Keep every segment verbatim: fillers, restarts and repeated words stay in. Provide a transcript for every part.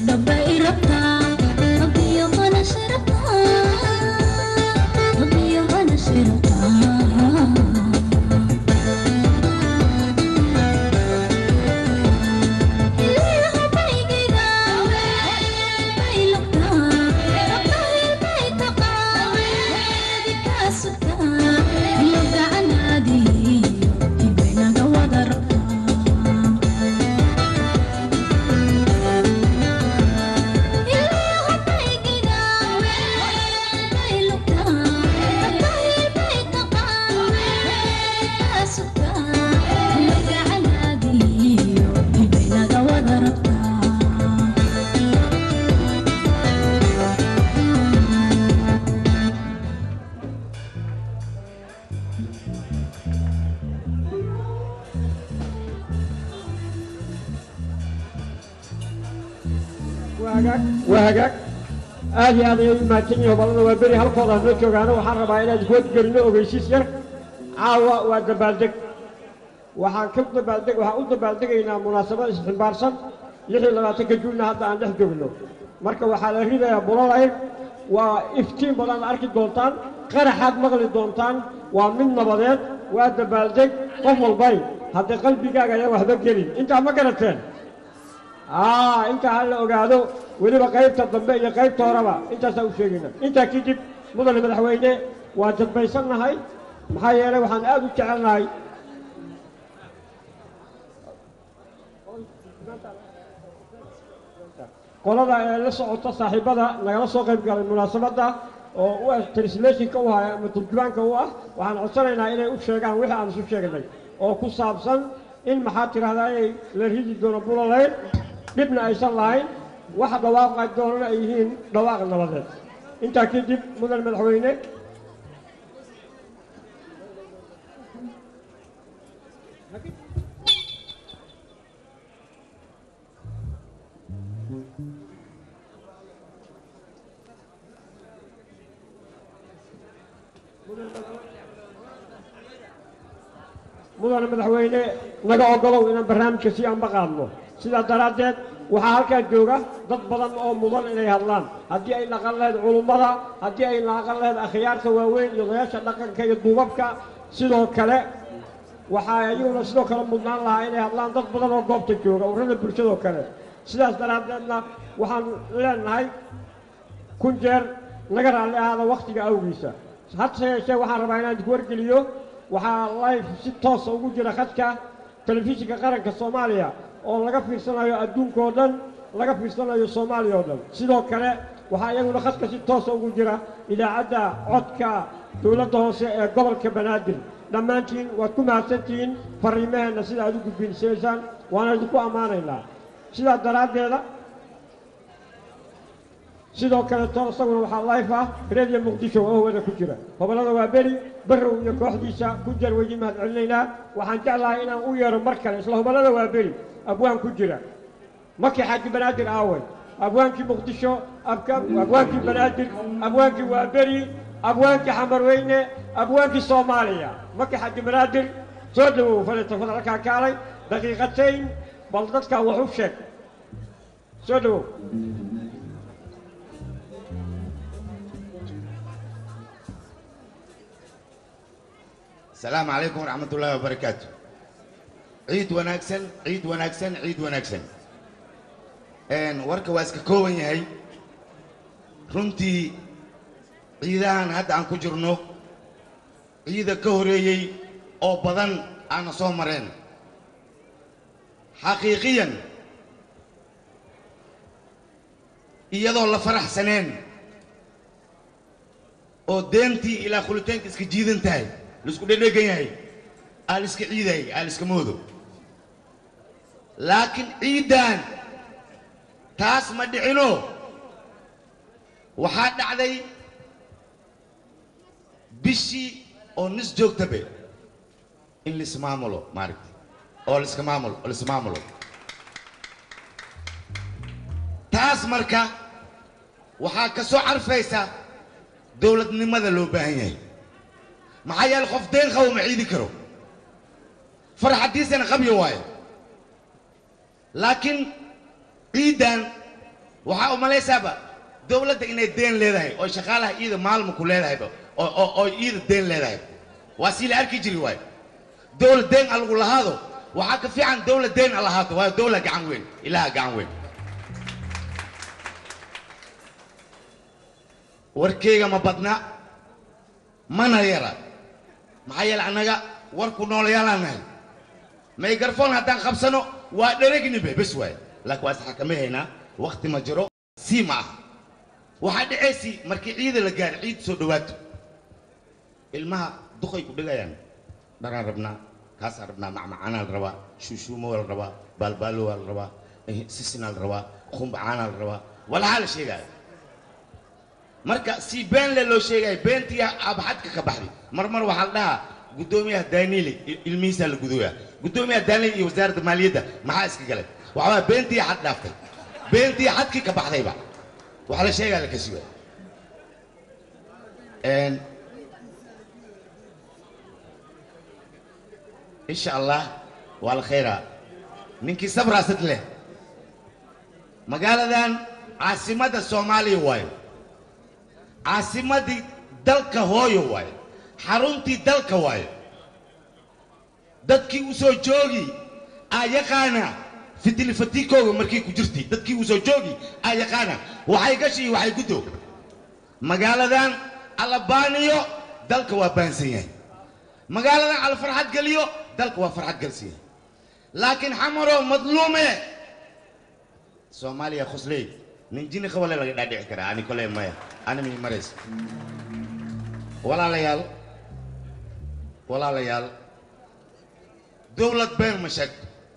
وهاجك آدي هذا ما تنيه بالله وبري هالفضل نشوف أنا وحرب على جود قرنه وبيشيسير عاوة ودبالدك وحكمت بالدك وحقول بالدك إن مناسبة استنبارسن يحيى لما تكجولنا هذا عنده جبله مركب وحاله هذا يا بولاي وافتين بدن أركي دونتان قرحات مغلي دونتان ومن نبضات ودبالدك قم الباي هذا قلبي جاي وهذا جري أنت ما قرأتين آه أنت هلا وقعدوا ولي بقيت تطبيق قيت تهربا أنت سوي شيء أنت كذب مدن مدحوينه وتبيسنا هاي محيانا وحن أدو تعلنا هاي قلنا لسه عطى صاحبنا نقل سوق قبل المناسبة ده وترسلشي كوها مترجمان كوها وحن عصرنا إلى أشياء عن وحى عن شيء كذا أو كوسابسن إن محاطر هذا لرهيج دون بولا لين بابن أيسان لاين واحد دواق دون أيهين دواق النبضات أنت كذب من الملحوينة مدن مدحوينه naga ogolow inaan barnaamijka si aan baqaadno sida daraadeed waxa halka jooga dad badan oo mudan inay hadlaan hadii ay naqan leed culumada hadii ay naqan leed akhyaarta waaweyn iyo odayaasha dhaqanka iyo duubabka sidoo kale waxa ayaguna sidoo kale mudnaan lahaa inay hadlaan dad badan oo goobta jooga ururada bulshada kale sidaas daraadeedna waxaan leenahay kun jeer naga raali ahada waqtiga awgiisa hadda yeeshee waxaan rabaa inaan ku wargeliyo waxaa live si toos ah ugu jira khadka telefishinka qaranka Soomaaliya oo laga fiirsanayo adduunka oo dhan laga fiirsanayo Soomaaliya oo dhan sidoo kale waxa iyaguna khadka si toos ah ugu jira idaacadda codka dawladda hoose ee gobolka Banaadir dhammaantiin waad ku mahadsantihiin fariimaheena sida aad u gudbinaysan waana idinku amaanaynaa sida daraadeeda sidoo kale toosaguna waxa live ah radio muqdisho oo wada ku jira gobolada waa beri barrow iyo kooxdiisa ku jar wadi mahad celinayna waxaan jeclahay inaan u yeero mar kale isla gobolada waa beri abwaan ku jira markii xaji banaadir aaway abwaankii muqdisho abwaankii banaadir abwaankii waa beri abwaankii xamarweyne abwaankii Soomaaliya markii xaji banaadir soo dhawow falta fadalka kaalay daqiiqatayn bal dadka wax u sheeg soo dhawow السلام عليكم ورحمة الله وبركاته. عيد وناكسن عيد وناكسن عيد وناكسن. إن ورك واسك كون يهي. رنتي عيدان هاد عن كجرنو. عيد كهري أو بدن عن صومرين. حقيقيا. يدو الله فرح سنين. أو دينتي إلى خلتين كسك جيدن تاي. لسكو دغيان هي الاسك عيداي الاسك مودو لكن عيدان تاس ما دحينو waxa dhacday bishi oo nis joogtabe in lismaamulo maaragtay oo lismaamulo oo lismaamulo taas marka waxa ka soo carfaysa dawladnimada loo baahan yahay محيا الخفتين خو معيد كرو فرح حديث أنا خبي واي لكن عيدان waxaa u malaysaaba dowladda inay deen leedahay oo shaqaalaha iida maalma ku leedahayba oo oo iida deen leedahay waa sii la arki jiri waayo dowlad deen alagu lahaado waxaa ka fiican dowlad deen a lahaato waayo dowlad gacan weyn ilaaha gacan weyn warkeyga ma badna mana yara maxaa yeele annaga warku noolayaalaan ميكروفون هدان خمسانو وادرقني به بس واي لك واسحة كمي هنا وقت ما جرو سيما وحد عيسي مركي عيد لقار عيد سودوات المها دخي كبلا يعني دران ربنا كاس ربنا مع معانا الروا شوشو مو الروا بالبالو الروا سيسنا الروا خم بعانا الروا ولا حال شيء قال مركا سي بين للو شيء قال بنتي أبحثك كبحري مرمر وحلها قدومي دانيلي الميسا القدوية قدومي دانيلي وزارة المالية ده ما حاسك قالت وعوا بنتي حد دافتي بنتي حد كي كبحثي بقى وعلى شيء قال لك سوى ان ان شاء الله والى خيرا منك صبر ست له مقالة دان عاصمة الصومالي واي عاصمة دلك هويو واي حرمتي دلك واي dadkii u soo joogi ayaqaana fitilfatiko markii ku jirtay dadkii u soo joogi ayaqaana waxay gashi waxay gudo magaaladan alabaaniyo dalka waa baansan yahay magaaladan al farxad galiyo dalka waa farxad galsiya laakiin xamaro madluume Soomaaliya khusley ninjini khawale laga dhaadhici kara ani kale maya ani mi mareys walaalayaal walaalayaal دولة بين مشاكل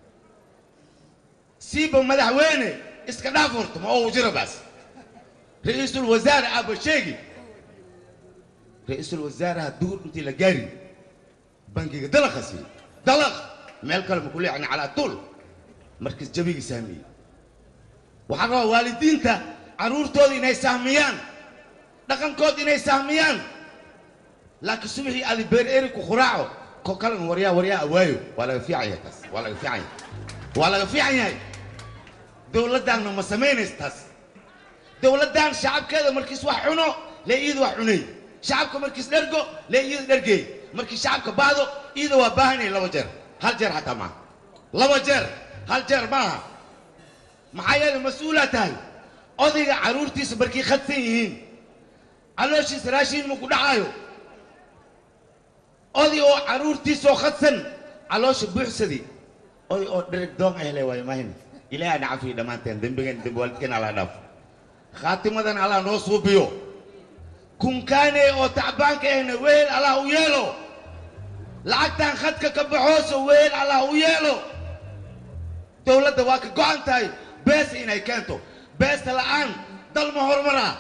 سيبه مدحوينه اسكدافورت ما هو جرى بس رئيس الوزراء ابو شيقي رئيس الوزراء دور انت لقاري بنكي دلخ سي دلخ ما الكلمه كلها يعني على طول مركز جبيق سامي وحرا والدينتا عرورتودي اني ساميان دقن كود اني ساميان لكن سمحي ادي بير ايريك وخراعه كوكالن وريا وريا وايو ولا في عيا تاس ولا في عيا ولا في عيا دولتنا ما سمينيس تاس دولتنا شعب كذا مركز وحنو لا ايد وحني شعبكم مركز درجو لا ايد درجي مركز شعبك بعضه ايد وباهني لو جر هل جر حتى ما لو جر هل جر ما معايا المسؤولة تاي اودي عرورتي سبركي خدتين علوشي سراشين مكو دعايو أودي أو عرورتي سو خدسن علوش بحسدي أودي أو درك دوم أهله ويا ماهن إلى أن عفي دمانتين دمبعن دمبولكن على دف خاتمة على نوسو بيو كم كان أو تعبان كأنه ويل على ويلو لعتان خدك كبحوس ويل على ويلو دولة دواك قانتاي بس إني كنتو بس الآن ضل مهور مرة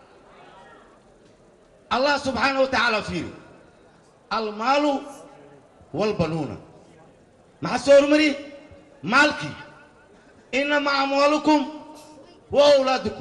الله سبحانه وتعالى فيه المال والبنون مع سورمري مالكي إنما أموالكم وأولادكم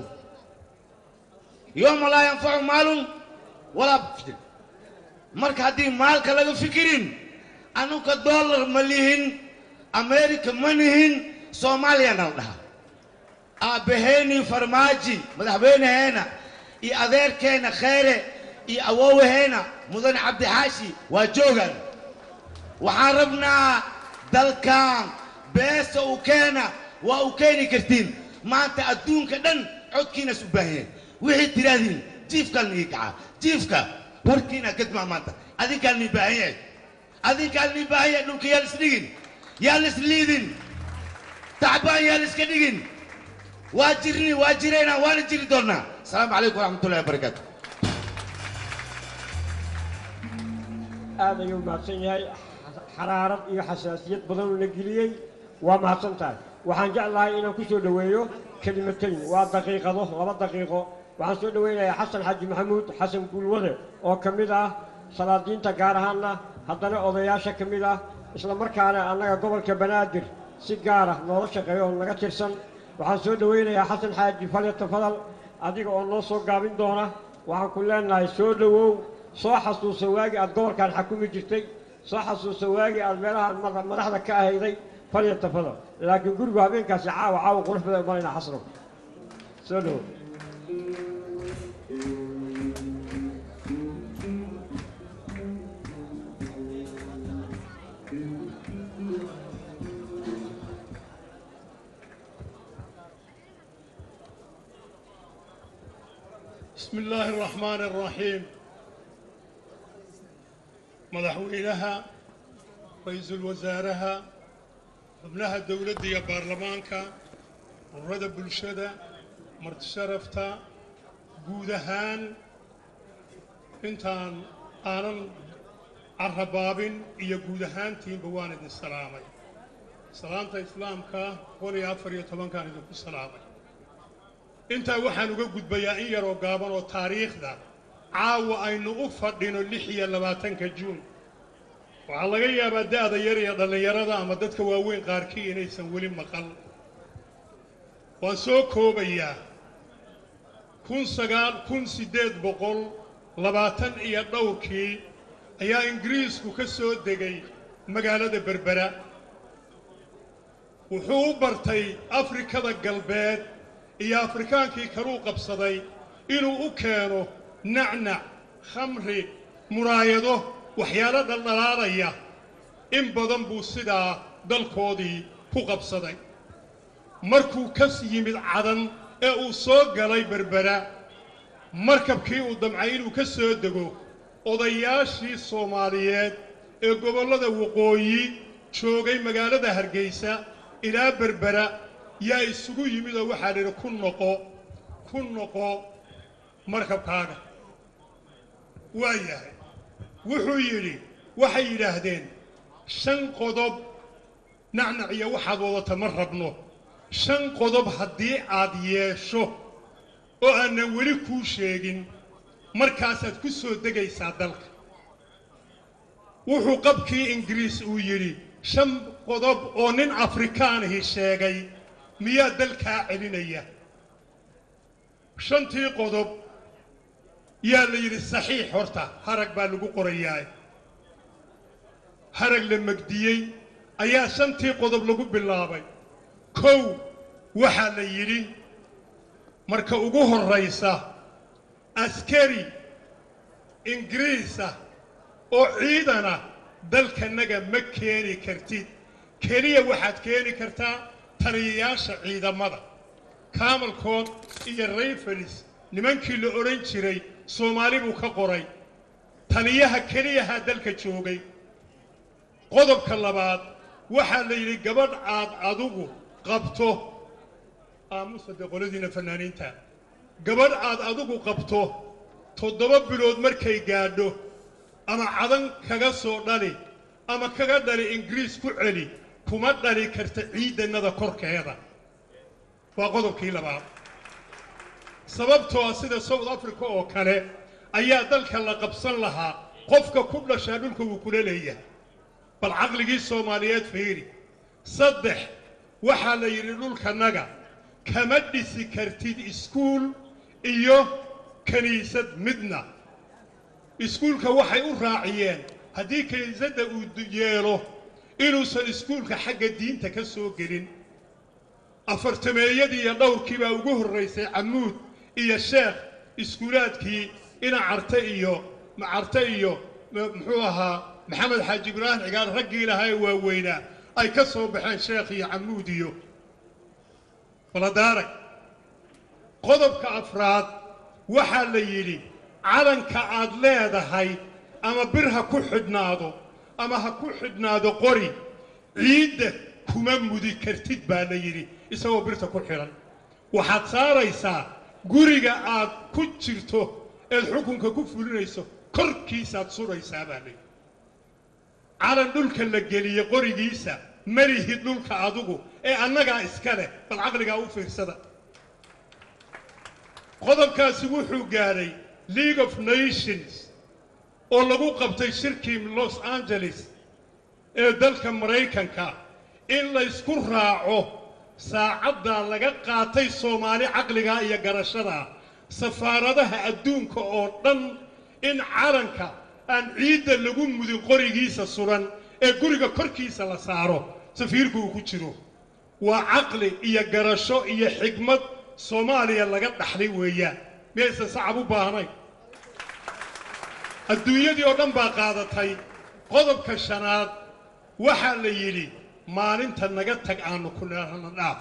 يوم لا ينفع مال ولا بفكر مرك هدي مالك لا فكرين أنو كدولار مليهن أمريكا منهن سوماليا نولها أبهني فرماجي مذهبين هنا إي أذير كينا خيره إي أووه هنا مدن عبد حاشي وجوغن وحاربنا دلكان بيس وكينا وأوكيني كرتين ما أنت أدون كدن عد كينا سباهين وحي ترادين جيف كان يقع جيفك وركينا قد ما مانتا أذي كان نباهين أذي كان نباهين نوك يالسنين يالسليدين تعبان يالسكنين واجرني واجرينا وانا جري دورنا السلام عليكم ورحمة الله وبركاته هذا يوم ما سنياي حرارة iyo xasaasiyad badan la geliyay waa mahadsantahay waxaan jeclahay inaan ku soo dhaweeyo kelimatayn waa daqiiqado laba daqiiqo waxaan soo dhaweynayaa xasan xaji maxamuud xasan guulwade oo kamid ah salaadiinta gaar ahaanna haddana odayaasha kamid ah isla markaana annaga gobolka banaadir si gaar ah noola shaqeeyo oo naga tirsan waxaan soo dhaweynayaa xasan xaaji falyata fadal adiga oo noo soo gaabin doona waxaan ku leenahay soo dhawow soo xasuuso waagi aad gobolkan xakumi jirtay soo xasuuso waagi aad meelaha madaxda ka ahayday falyata fadal laakiin gurigu habeenkaasi caawa caawa qurux badan malayna xasro سلو بسم الله الرحمن الرحيم مدحوينها رئيس الوزراء ابنها الدولة دي برلمانكا ورد بلشدة مرت شرفتا جودهان انتان آنن عربابين إيا جودهان تيم بواند السلامي سلامة إسلامكا قولي أفريا طبعا كان يدوك السلامي intaa waxaan uga gudbayaa in yar oo gaaban oo taariikhda caawa aynu u fadhino lix iyo labaatanka juun waxaa laga yaabaa da'da yar iyo dhallinyarada ama dadka waaweyn qaarkii inaysan weli maqal waan soo koobayaa kun sagaal kun siddeed boqol labaatan iyo dhowrkii ayaa ingiriisku ka soo degay magaalada berbera wuxuu u bartay afrikada galbeed iyo afrikaankii kaluu qabsaday inuu u keeno nacnac khamri muraayado waxyaalo dhaldhalaalaya in badan buu sidaa dalkoodii ku qabsaday markuu ka yimid cadan ee uu soo galay berbera markabkii uu damcay inuu ka soo dego odayaashii soomaaliyeed ee gobollada waqooyi joogay magaalada hargeysa ilaa berbera yaa isugu yimid oo waxaa dhiri ku noqo ku noqo markabkaaga waa yahay wuxuu yidhi waxay yidhaahdeen shan qodob nacnac iyo waxaad wadata ma rabno shan qodob haddii aad yeesho oo aanan weli kuu sheegin markaasaad ku soo degaysaa dalka wuxuu qabkii ingiriis uu yidhi shan qodob oo nin afrikaanihi sheegay miyaa dalkaa celinaya shantii qodob yaa la yidhi saxiix horta harag baa lagu qorayaa harag la magdiyey ayaa shantii qodob lagu bilaabay kow waxaa la yidhi marka ugu horraysa askari ingiriisa oo ciidana dalkanaga ma keeni kartid keliya waxaad keeni kartaa taliyayaasha ciidamada kaamalkood iyo rayfalis nimankii la odhan jiray soomaali buu ka qoray taliyaha keliyaha dalka joogay qodobka labaad waxaa la yidhi gabadh aad adigu qabto aamusa dee qoladiina fanaaniinta gabadh aad adigu qabto toddoba bilood markay gaadho ama cadan kaga soo dhali ama kaga dhali ingiriis ku celi kuma dhali karta ciidannada korkeeda waa qodobkii labaad sababtoo sida South Africa oo kale ayaa dalka la qabsan lahaa qofka ku dhashaa dhulka uu kula leeyahay bal caqligii Soomaaliyeed fiiri saddex waxaa la yidhi dhulkanaga kama dhisi kartid iskuul iyo kaniisad midna iskuulka waxay u raaciyeen haddii kaniisadda uu yeelo inuusan iskuulka xagga diinta ka soo gelin afartameeyadii iyo dhowrkii baa ugu horraysay camuud iyo sheekh iskuulaadkii ina carte iyo macarte iyo muxuu ahaa maxamed xaaji ibraahim cigaal raggii lahaa ee waaweynaa ay ka soo baxeen sheekh iyo camuud iyo baladaarag qodobka afraad waxaa la yidhi calanka aad leedahay ama bir ha ku xidhnaado ama ha ku xidhnaado qori ciidda kuma mudi kartid baa la yidhi isagoo birta ku xidhan waxaad saaraysaa guriga aad ku jirto eed xukunka ku fulinayso korkiisaad suraysaa baa la yidhi calan dhulka la geliye qorigiisa malihid dhulka adigu ee annagaa iska leh bal caqligaa u fiirsada qodobkaasi wuxuu gaadhay League of Nations oo lagu qabtay shirkii Los Angeles ee dalka Mareykanka in la isku raaco saacadda laga qaatay Soomaali caqliga iyo garashada safaaradaha adduunka oo dhan in calanka aan ciidda lagu mudin qorigiisa suran ee guriga korkiisa la saaro safiirku uu ku jiro waa caqli iyo garasho iyo xigmad Soomaaliya laga dhaxlay weeyaan meesha sacab u baahnay adduunyadii oo dhan baa qaadatay qodobka shanaad waxaa la yidhi maalinta naga tag aanu ku leehana dhaaf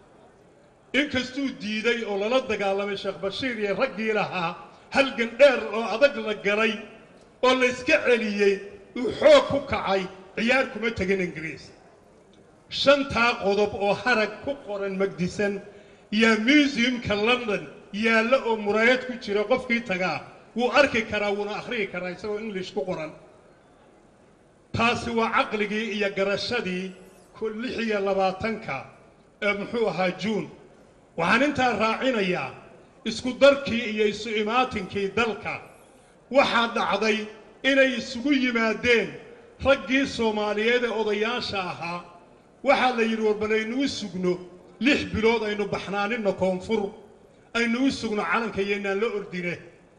inkastuu diiday oo lala dagaalamay Sheekh Bashiir iyo raggii lahaa halgan dheer oo adag la galay oo la iska celiyay uu xoog ku kacay ciyaar kuma tagin Ingiriis shantaa qodob oo harag ku qoran magdisan iyo museumka London yaalla oo muraayad ku jira qofkii tagaa wuu arki karaa wuuna akhriyi karaa isagoo English ku qoran taasi waa caqligii iyo garashadii lix iyo labaatanka ee muxuu ahaa Juun waxaan intaa raacinayaa isku darkii iyo isu imaatinkii dalka waxaa dhacday inay isugu yimaadeen raggii Soomaaliyeed ee odayaasha ahaa waxaa la yidhi warbalaynu u sugno lix bilood aynu baxnaanino koonfur aynu u sugno calanka iyo inaan la ordine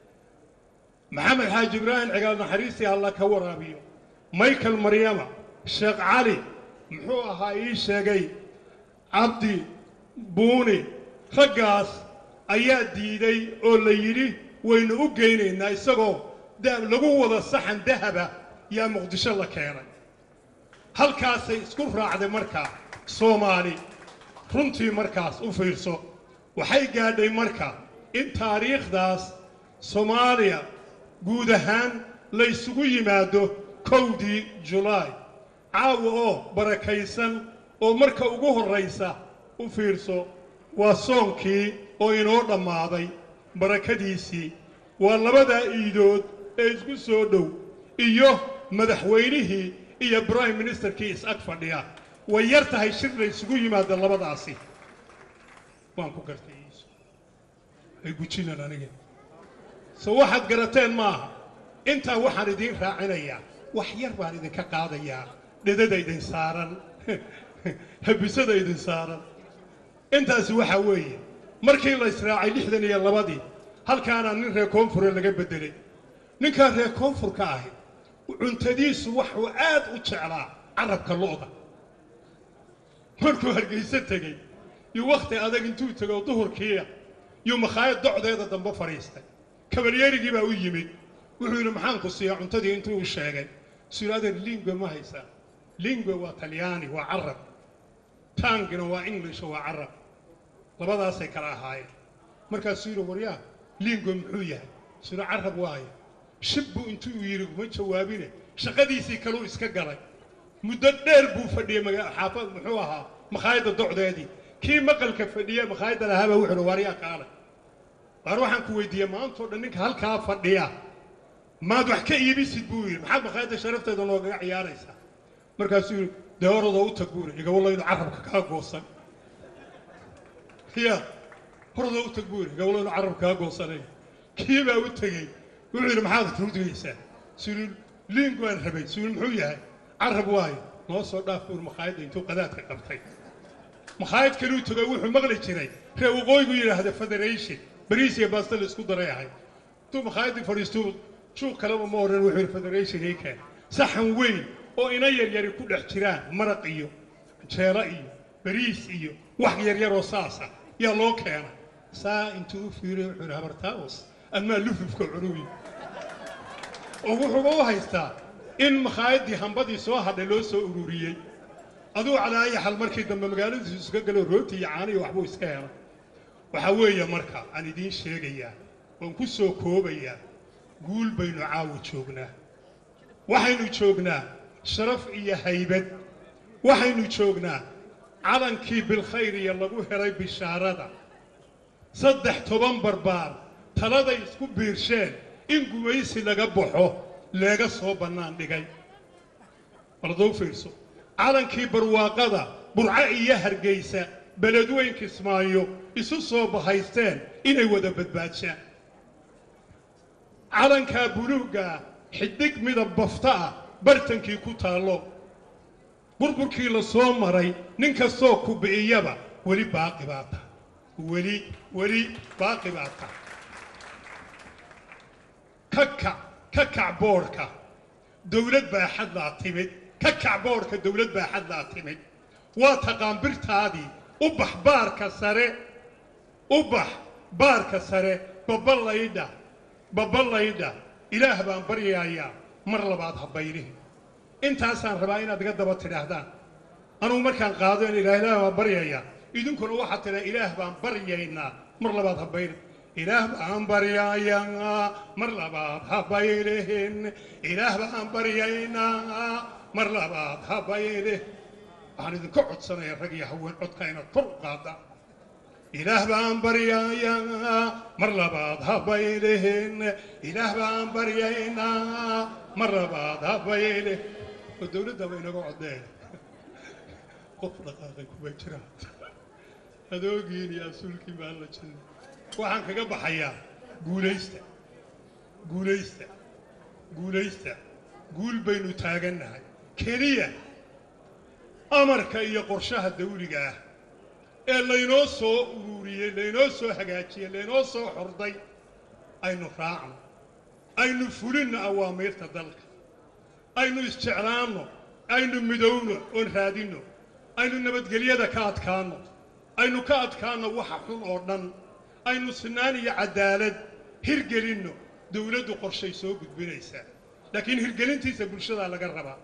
maxamed xaaji ibraahim cigaal naxariistii alla ka waraabiyo michael maryama sheekh cali muxuu ahaa ii sheegay cabdi buuni raggaas ayaa diiday oo la yidhi waynu u geynaynaa isagoo lagu wada saxan dahaba yaa muqdisho la keenay halkaasay isku raacday markaa Soomaali runtii markaas u fiirso waxay gaadhay markaa in taariikhdaas Soomaaliya guud ahaan la isugu yimaado kowdii July caawa oo barakaysan oo marka ugu horeysa u fiirso waa soonkii oo inoo dhammaaday barakadiisii waa labada iidood ee isku soo dhow iyo madaxweynihii iyo prime ministerkii is ag fadhiya way yar tahay shir la isugu yimaado labadaasi waan ku gartay ay gujinaan aniga soo waxaad garateen maaha intaa waxaan idiin raacinayaa wax yar baan idinka qaadayaa dhedada idin saaran habisada idin saaran intaasi waxa weeye markii la israacay lixdan iyo labadii halkaana nin reer koonfur laga bedelay ninka reer koonfurka ah cuntadiisu wuxuu aad u jeclaa carabka looda markuu Hargeysa tagay iyo waqti adag intuu tago duhurkii iyo makhaayad docdeeda dambe fariistay kabalyeerigii baa u yimid wuxuu yiri maxaan ku siiyaa cuntadii intuu u sheegay siraadar lingua ma haysa lingua waa talyaani waa carab tangina waa english waa carab labadaas ay kala ahaayeen markaas yiri waryaa lingua muxuu yahay sira carab waayo shibbu intuu yiri ma jawaabine shaqadiisii kaloo iska galay muddo dheer buu fadhiyay xaafad muxuu ahaa makhaayada docdeedii kii maqalka fadhiya makhaayada lahaaba wuxuu waryaa qaala war waxaan ku weydiiyay maanta oo dhan ninka halkaa fadhiya maad wax ka iibisid buu yiri maxaad makhaayada sharafteeda nooga ciyaaraysaa markaas yiri doorada u tagbuur iga walayno carabka ka goosan ya horada u tagbuur iga walayno carabka ka goosanay kii baa u tagay wuxuu yiri maxaad ruudaysaa sir lingua rabay sir muxuu yahay carab waayo noo soo dhaaf buur makhaayada intuu qadaadka qabtay makhaayad kale uu tagay wuxuu maqli jiray reer waqooyigu yiraahdo federation bariis iyo baasta la isku daray ahay tuu makhaayadii fariisto shuu kalaba ma oran wuxuu federation ay keen saxan weyn oo ina yar yar ku dhex jiraan maraq iyo jeela iyo bariis iyo wax yar yar oo saasa yaa loo keenay saa intuu fiiray wuxuu habartaas ama lufufka cunubi oo wuxuu u haystaa in makhaayadii hambadii soo hadhay loo soo ururiyay aduu calaay hal markii dambe magaalada iska galo rooti iyo caano iyo waxbuu iska helay waxa weeye marka aan idin sheegayaa oo ku soo koobaya guul baynu caawi joognaa waxaynu joognaa sharaf iyo haybad waxaynu joognaa calankii bil khayr iyo lagu helay bishaarada saddex toban barbaar taladay isku biirsheen in gumaysi laga baxo laga soo banaan dhigay waladow fiirso calankii barwaaqada burca iyo Hargeysa beledweynka Ismaayo isu soo bahaysteen inay wada badbaadshaan calanka buluuga xidig midab bafta bartankii ku taalo burburkii la soo maray ninka soo ku bixiyaba wali baaqi baata wali wali baaqi baata kaka kaka boorka dawlad baa xad la timid kaka boorka dawlad baa xad la timid waa taqaan birtaadii u baxbaarka sare ubax baarka sare baballaydha baballaydha ilaah baan baryayaa mar labaad habaylihi intaasaan rabaa inaad iga daba tidhaahdaan anugu markaan qaado in ilaah ilaah baan baryayaa idinkuna waxaad tidhaa ilaah baan baryaynaa mar labaad habayli ilaah baan baryayaa mar labaad habaylihin ilaah baan baryaynaa mar labaad habayle waxaan idinka codsanayaa rag iyo haween codka inaad kor u qaadaan ilaah baan baryayaa mar labaad habaylihin ilaah baan baryaynaa mar labaad habayle oo dowladdaba inaga codeeya qof dhaqaaqay kuma jiraan adoogiin iyo asuulkii baan la jilnay waxaan kaga baxayaa guulaysta guulaysta guulaysta guul baynu taagannahay keliya amarka iyo qorshaha dawliga ah ee laynoo soo ururiyey laynoo soo hagaajiyey laynoo soo xorday aynu raacno aynu fulinno awaamiirta dalka aynu isjeclaanno aynu midowno oon raadinno aynu nabadgelyada ka adkaanno aynu ka adkaanno waxa xun oo dhan aynu sinaan iyo cadaalad hirgelinno dawladdu qorshay soo gudbinaysaa laakiin hirgelintiisa bulshadaa laga rabaa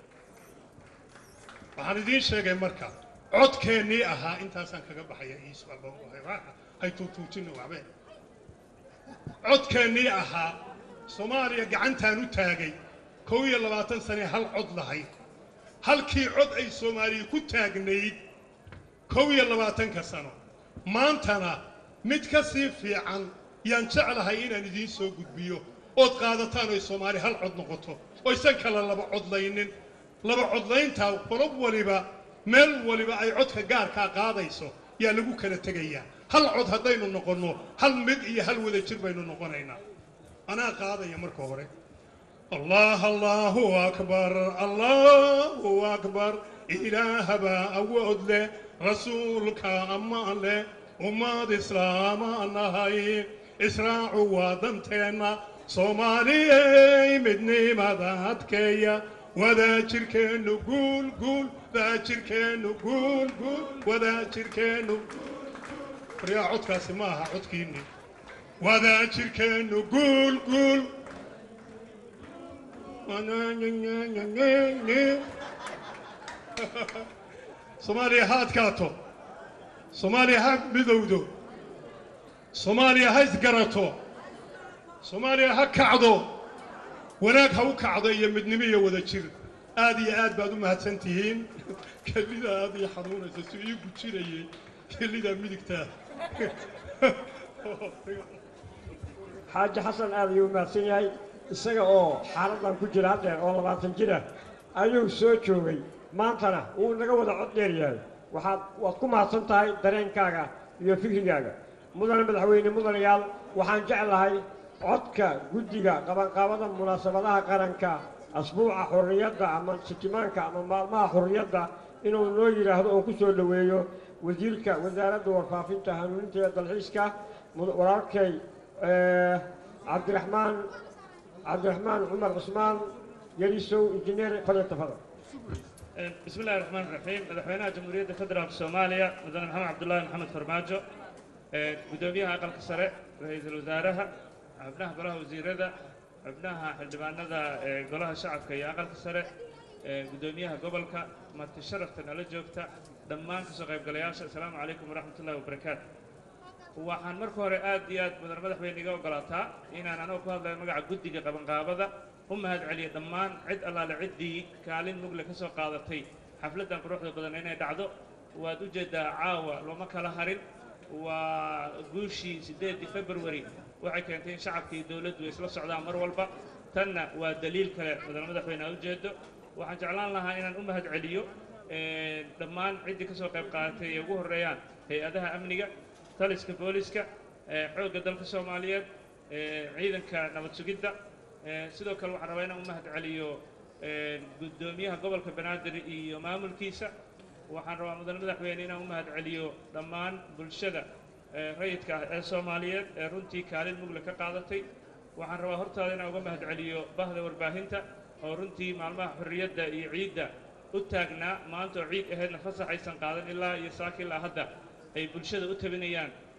waxaan idiin sheegay marka codkeennii ahaa intaasaan kaga baxaya hay tuutuujinno waxbe codkeennii ahaa soomaaliya gacantaan u taagay kow iyo labaatan sane hal cod lahayd halkii cod ay soomaaliya ku taagnayd kow iyo labaatanka sano maantana mid ka sii fiican yaan jeclahay inaan idiin soo gudbiyo ood qaadataan oy soomaali hal cod noqoto oysan kala laba codlaynin laba codlayntaa qolob waliba meel waliba ay codka gaarkaa qaadayso yaa lagu kala tegayaa hal cod haddaynu noqonno hal mid iyo hal wada jir baynu noqonaynaa anaa qaadaya marka hore allah allahu akbar allahu akbar ilaaha baa awood leh rasuulka ammaan leh ummad islaamaan nahay israacu waa danteenna soomaaliyey midnimada adkeeya wadaajirkeennu guul guul wadaajirkeennu guul guul wadaajirkeennu waryaa codkaasi ma aha codkiinni wadaajirkeennu guul guul soomaaliya ha adkaato soomaaliya ha midowdo soomaaliya ha isgarato soomaaliya ha kacdo wanaag ha u kacdo iyo midnimo iyo wada jir aad iyo aad baad u mahadsan tihiin kelida aad ii xanuunaysa si ii gujinayay kelida midigtaa xaaji xasan aad ayuu u mahadsan yahay isaga oo xaaladdan ku jira haddeer oo labaatan jira ayuu soo joogay maantana wuu naga wada cod dheer yahay waxaad waad ku mahadsan tahay dareenkaaga iyo fikrigaaga mudane madaxweyne mudanayaal waxaan jeclahay codka guddiga qabanqaabada munaasabadaha qaranka asbuuca xorriyadda ama sitimaanka ama maalmaha xorriyadda inuu noo yidhaahdo oo ku soo dhoweeyo wasiirka wasaaradda warfaafinta hanuuninta iyo dalxiiska walaalkay cabdiraxmaan cabdiraxmaan cumar cusmaan yarisow injineer falyatafadal بسم الله الرحمن الرحيم مدحوينها جمهورية فدرال الصومالية مدن محمد عبد الله محمد فرماجو قدوميها أقل كسرة رئيس الوزراء ابنها قلها وزير ذا ابنها حلبان ذا قلها شعب كي أقل كسرة قدوميها قبل ك ما تشرفت نلجوكتا دمان كسوغيب قلياش السلام عليكم ورحمة الله وبركاته وحان مركو رئاد ديات مدن مدحوينيقا وقلاتا إنا أنا نوكو هذا مقع قدي قبن قابضة هم هاد علي دمان عد الله لعدي كالين مقلة كسو قادتي حفلة قروح قدن إنا دعدو ودوجد عاوة لو ما كلا هرين وقوشي سديد فبروري waxay keentay in shacabkii dawladdu ay isla socdaan mar walba tanna waa daliil kale madaxweyne madaxweyne u jeedo waxaan jeclaan lahaa inaan u mahad celiyo dhammaan ciddii ka soo qayb qaadatay ee ugu horeeyaan hay-adaha amniga taliska booliska xoogga dalka Soomaaliyeed ciidanka nabad sugidda sidoo kale waxaan rabaa inaan u mahad celiyo gudoomiyaha gobolka Banaadir iyo maamulkiisa waxaan rabaa madaxweyne madaxweyne inaan u mahad celiyo dhammaan bulshada rayidka ee Soomaaliyeed ee runtii kaalin mugle ka qaadatay waxaan rabaa hortaada inaan uga mahad celiyo bahda warbaahinta oo runtii maalmaha xorriyadda iyo ciidda u taagnaa maanta oo ciid ahaydna fasax aysan qaadan ilaa iyo saaki ilaa hadda ay bulshada u tabinayaan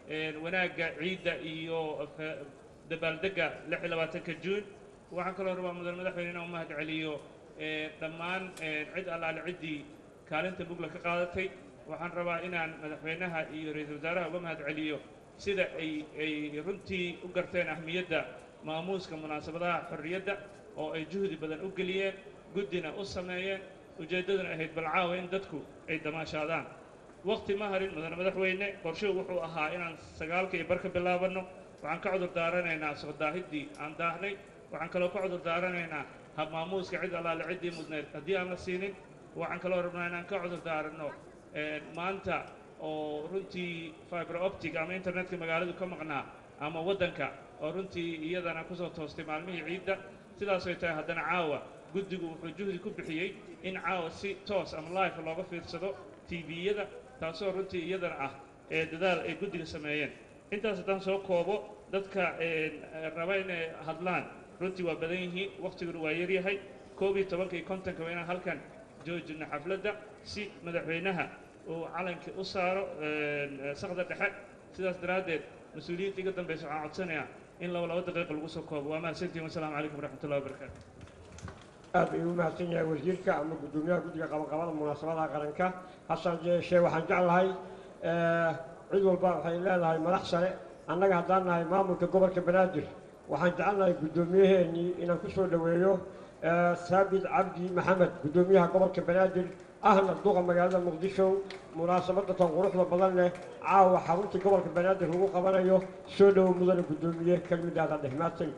wanaagga ciidda iyo dabaaldegga lix iyo labaatanka juun waxaan kaloo rabaa mudan madaxweyne inaan u mahad celiyo dhammaan cid allaale ciddii kaalinta bugla ka qaadatay waxaan rabaa inaan madaxweynaha iyo ra-iisul wasaaraha uga mahad celiyo sida ay ay runtii u garteen ahmiyadda maamuuska munaasabadaha xorriyadda oo ay juhdi badan u geliyeen guddina u sameeyeen ujeeddaduna ahayd balcaawa in dadku ay damaashaadaan waqti ma harin mudan madaxweyne qorshuhu wuxuu ahaa inaan sagaalka iyo bar ka bilaabanno waxaan ka cudur daaranaynaa soo daahiddii aan daahnay waxaan kaloo ka cudur daaranaynaa hab maamuuska cid allaale ciddii mudneed haddii aan la siinin waxaan kaloo rabnaa inaan ka cudur daaranno maanta oo runtii fiber optic ama internetka magaaladu ka maqnaa ama waddanka oo runtii iyadana kusoo toostay maalmihii ciidda sidaasay tahay haddana caawa guddigu wuxuu juhdi ku bixiyey in caawa si toos ama life looga fiirsado tviyada taasoo runtii iyadana ah ee dadaal ay guddiga sameeyeen intaas haddaan soo koobo dadka raba inay hadlaan runtii waa badan yihiin waqtiguna waa yaryahay koob iyo tobanka iyo kontonka waa inaan halkan joojino xafladda si madaxweynaha uu calankii u saaro saqda dhexe sidaas daraaddeed mas-uuliyiinta iga dambaysa waxaan codsanayaa in laba laba daqiiqa lagu soo koobo waa mahadsantihin wasalaamu calaykum waraxmatullahi wabarakaatu aad ayuu u mahadsan yahay wasiirka ama guddoomiyaha guddiga qabanqabada munaasabadaha qaranka hasan yeeshee waxaan jeclahay cid walba waxay leedahay madax sare annaga haddaan nahay maamulka gobolka banaadir waxaan jecelnahay guddoomiyaheennii inaan ku soo dhoweeyo saabit cabdi maxamed guddoomiyaha gobolka banaadir ahna duqa magaalada muqdisho munaasabadda tan quruxda badan leh caawa xaruntii gobolka banaadir lagu qabanayo soo dhowo mudane guddoomiye kelmidaada dheh mahadsan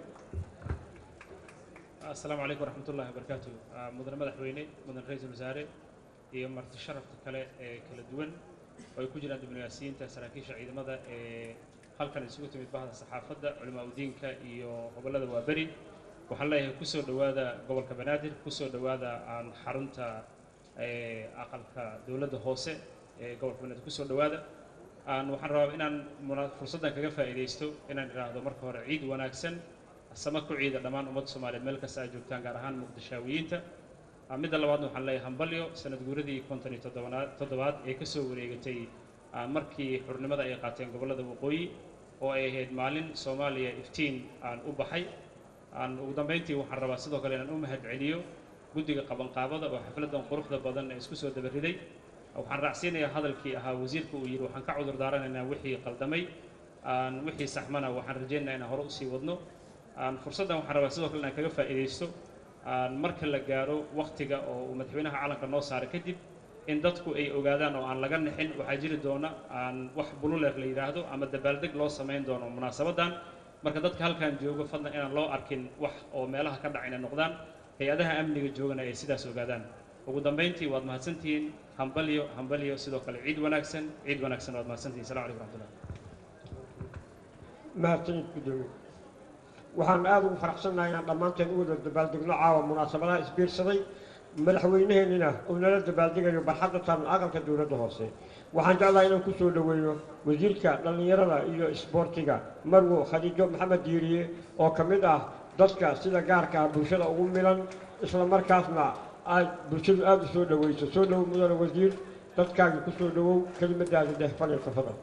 السلام عليكم ورحمة الله وبركاته مدن مدحويني مدن رئيس الوزراء iyo marti sharafta kale ee kala duwan oo ay ku jiraan diblomaasiyiinta saraakiisha ciidamada ee halkan isugu timid bahda saxaafadda culimaa diinka iyo gobolada waaberi waxaan leeyahay ku soo dhawaada gobolka banaadir ku soo dhawaada aan xarunta ee aqalka dawladda hoose ee gobolka banaadir ku soo dhawaada aan waxaan rabaa inaan fursaddan kaga faa'iideysto inaan iraahdo marka hore ciid wanaagsan sama ku ciida dhammaan ummadda Soomaaliyeed meel kasta ay joogtaan gaar ahaan muqdishaawiyiinta midda labaadna waxaan leeyahay hambalyo sanad guuradii konton iyo toddobaad ee ka soo wareegatay markii xurnimada ay qaateen gobolada waqooyi oo ay ahayd maalin Soomaaliya iftiin aan u baxay aan ugu dambeyntii waxaan rabaa sidoo kale inaan u mahad celiyo guddiga qabanqaabada oo xafladan quruxda badan ee isku soo dabariday waxaan raacsiinayaa hadalkii ahaa wasiirku uu yiri waxaan ka cudur daaranaynaa wixii qaldamay aan wixii saxmana waxaan rajaynaynaa inaan hore u sii wadno aan fursaddan waxaan rabaa sidoo kale inaan kaga faa'iideysto aan marka la gaaro waqtiga oo uu madaxweynaha calanka noo saaray kadib in dadku ay ogaadaan oo aan laga nixin waxaa jiri doona aan wax bululeer la yidhaahdo ama dabaaldeg loo samayn doono munaasabadan marka dadka halkan jooga fadlan inaan loo arkin wax oo meelaha ka dhacayna noqdaan hay-adaha amniga joogana ay sidaas ogaadaan ugu dambeyntii waad mahadsantihiin hambalyo hambalyo sidoo kale ciid wanaagsan ciid wanaagsan waad mahadsantihiin salaam calaykum waraxmatullah mahadsanid guddoomiye waxaan aad ugu faraxsannahay inaan dhammaanteen u wada dabaaldegno caawa munaasabadaha isbiirsaday madaxweynaheennina uu nala dabaaldegayo barxadda tan aqalka dowladda hoose waxaan jeclahay inaan ku soo dhoweeyo wasiirka dhallinyarada iyo isboortiga marwo khadiijo maxamed diiriye oo ka mid ah dadka sida gaarka ah bulshada ugu milan isla markaasna ay bulshadu aad u soo dhoweyso soo dhowow mudane wasiir dadkaagii ku soo dhowow kelimadaada deh fadhi tafadal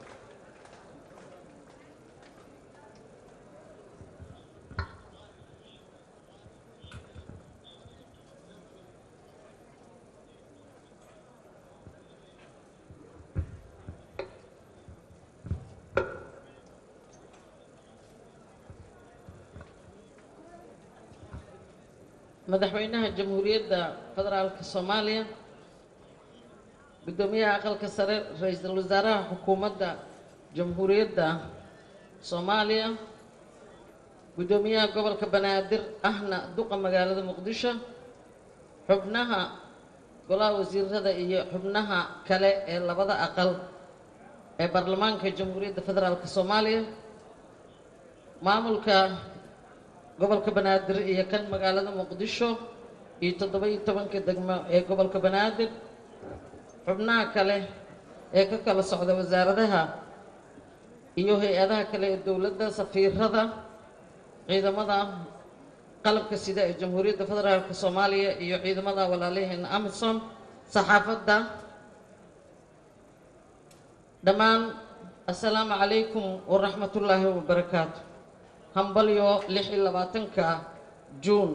madaxweynaha jamhuuriyadda federaalka Soomaaliya gudoomiyaha aqalka sare ra'iisul wasaaraha xukuumadda jamhuuriyadda Soomaaliya gudoomiyaha gobolka banaadir ahna duqa magaalada muqdisho xubnaha golaha wasiirada iyo xubnaha kale ee labada aqal ee baarlamaanka jamhuuriyadda federaalka Soomaaliya maamulka gobolka banaadir iyo kan magaalada muqdisho iyo toddoba iyo tobanka degmo ee gobolka banaadir xubnaha kale ee ka kala socda wasaaradaha iyo hay-adaha kale ee dowladda safiirada ciidamada qalabka sida ee jamhuuriyadda federaalka Soomaaliya iyo ciidamada walaalaheena Amisom saxaafadda dhammaan السلام عليكم ورحمة الله وبركاته همبليو لحي لباتنكا جون